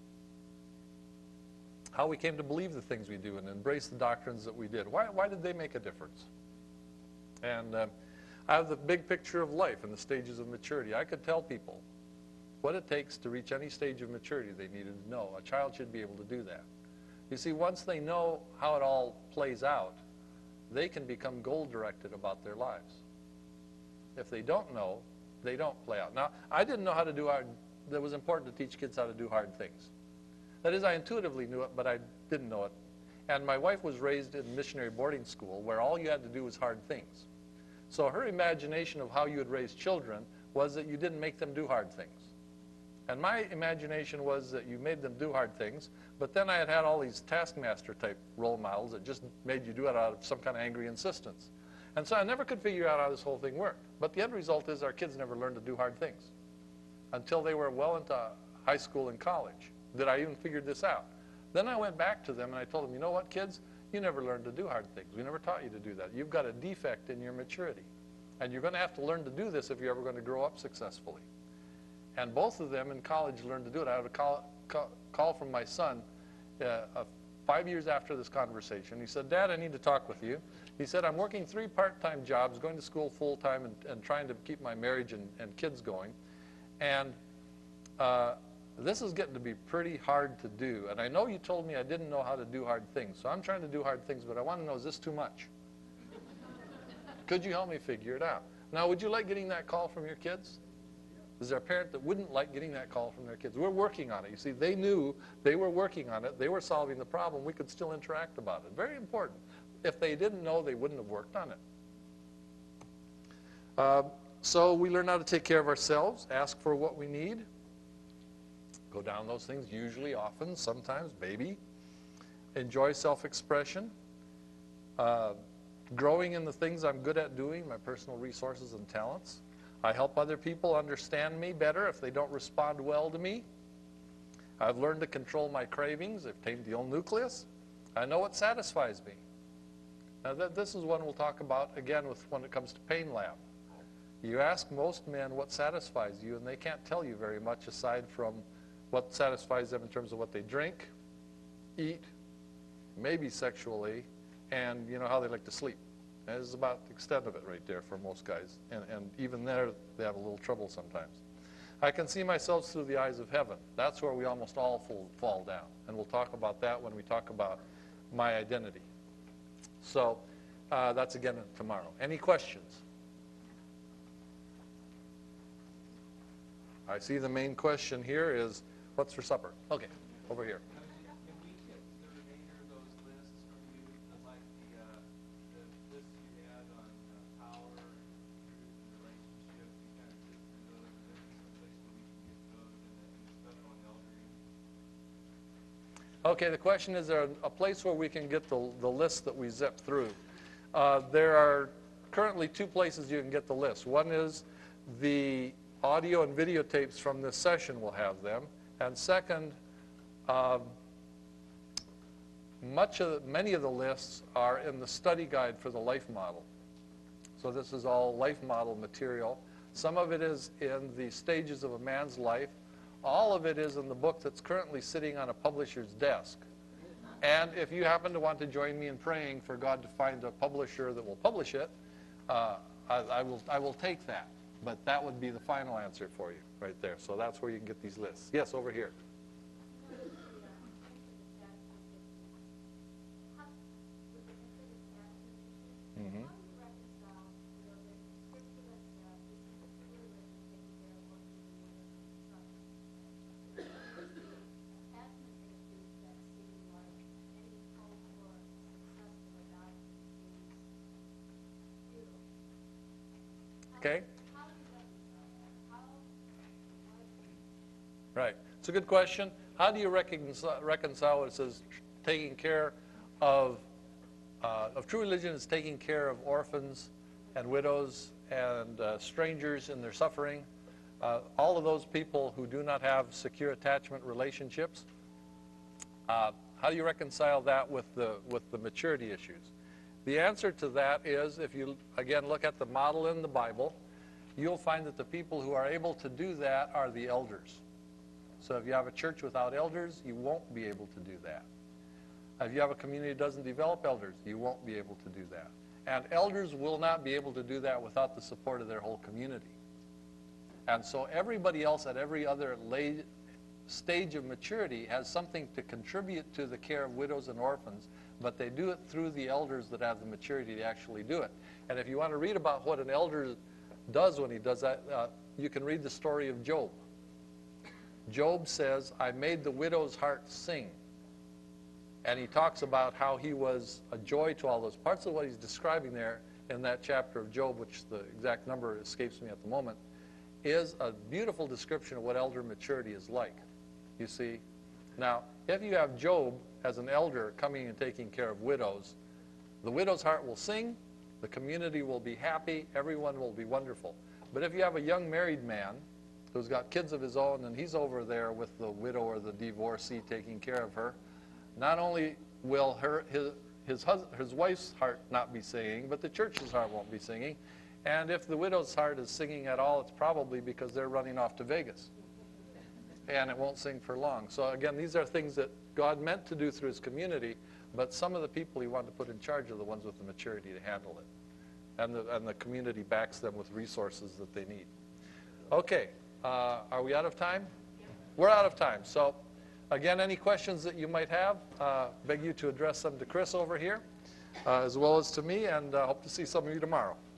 How we came to believe the things we do and embrace the doctrines that we did. Why, why did they make a difference? And uh, I have the big picture of life and the stages of maturity. I could tell people what it takes to reach any stage of maturity they needed to know. A child should be able to do that. You see, once they know how it all plays out, they can become goal-directed about their lives. If they don't know, they don't play out. Now, I didn't know how to do hard. It was important to teach kids how to do hard things. That is, I intuitively knew it, but I didn't know it. And my wife was raised in missionary boarding school where all you had to do was hard things. So her imagination of how you would raise children was that you didn't make them do hard things. And my imagination was that you made them do hard things, but then I had had all these taskmaster type role models that just made you do it out of some kind of angry insistence. And so I never could figure out how this whole thing worked. But the end result is our kids never learned to do hard things until they were well into high school and college. That I even figured this out. Then I went back to them and I told them, you know what, kids? You never learned to do hard things. We never taught you to do that. You've got a defect in your maturity. And you're going to have to learn to do this if you're ever going to grow up successfully. And both of them in college learned to do it. I had a call, call, call from my son uh, uh, five years after this conversation. He said, Dad, I need to talk with you. He said, I'm working three part-time jobs, going to school full-time, and, and trying to keep my marriage and, and kids going. And uh, this is getting to be pretty hard to do. And I know you told me I didn't know how to do hard things. So I'm trying to do hard things, but I want to know, is this too much? Could you help me figure it out? Now, would you like getting that call from your kids? Is there a parent that wouldn't like getting that call from their kids? We're working on it. You see, they knew they were working on it. They were solving the problem. We could still interact about it. Very important. If they didn't know, they wouldn't have worked on it. Uh, so we learn how to take care of ourselves, ask for what we need, go down those things, usually, often, sometimes, maybe. Enjoy self-expression. Uh, growing in the things I'm good at doing, my personal resources and talents. I help other people understand me better if they don't respond well to me. I've learned to control my cravings. I've tamed the old nucleus. I know what satisfies me. Now, th this is one we'll talk about, again, with when it comes to Pain Lab. You ask most men what satisfies you, and they can't tell you very much aside from what satisfies them in terms of what they drink, eat, maybe sexually, and you know how they like to sleep. And this is about the extent of it right there for most guys. And, and even there, they have a little trouble sometimes. I can see myself through the eyes of heaven. That's where we almost all fall, fall down. And we'll talk about that when we talk about my identity. So uh, that's again tomorrow. Any questions? I see the main question here is, what's for supper? Okay, over here. Can we get the remainder of those lists from you, like the, uh, the list you had on uh, power and truth and relationship? You kind of sit through those, and there's some place where we can get those in the, in the stuff on eldering. Okay, the question is, there a place where we can get the, the list that we zip through? Uh, there are currently two places you can get the list. One is the audio and videotapes from this session will have them. And second, um, much of the, many of the lists are in the study guide for the life model. So this is all life model material. Some of it is in the stages of a man's life. All of it is in the book that's currently sitting on a publisher's desk. And if you happen to want to join me in praying for God to find a publisher that will publish it, uh, I, I, will, I will take that. But that would be the final answer for you right there. So that's where you can get these lists. Yes, over here. Mm-hmm. Okay? Right. It's a good question. How do you reconcile, reconcile what it says taking care of, uh, of true religion is taking care of orphans and widows and uh, strangers in their suffering, uh, all of those people who do not have secure attachment relationships. Uh, how do you reconcile that with the, with the maturity issues? The answer to that is, if you, again, look at the model in the Bible, you'll find that the people who are able to do that are the elders. So if you have a church without elders, you won't be able to do that. If you have a community that doesn't develop elders, you won't be able to do that. And elders will not be able to do that without the support of their whole community. And so everybody else at every other lay, stage of maturity has something to contribute to the care of widows and orphans, but they do it through the elders that have the maturity to actually do it. And if you want to read about what an elder does when he does that, uh, you can read the story of Job. Job says, I made the widow's heart sing. And he talks about how he was a joy to all those. Parts of what he's describing there in that chapter of Job, which the exact number escapes me at the moment, is a beautiful description of what elder maturity is like. You see? Now, if you have Job as an elder coming and taking care of widows, the widow's heart will sing, the community will be happy, everyone will be wonderful. But if you have a young married man who's got kids of his own and he's over there with the widow or the divorcee taking care of her, not only will her, his, his, hus his wife's heart not be singing, but the church's heart won't be singing. And if the widow's heart is singing at all, it's probably because they're running off to Vegas. And it won't sing for long. So again, these are things that God meant to do through his community, but some of the people he wanted to put in charge are the ones with the maturity to handle it. And the, and the community backs them with resources that they need. Okay, uh, are we out of time? We're out of time. So again, any questions that you might have, uh, beg you to address them to Chris over here, uh, as well as to me, and uh, hope to see some of you tomorrow.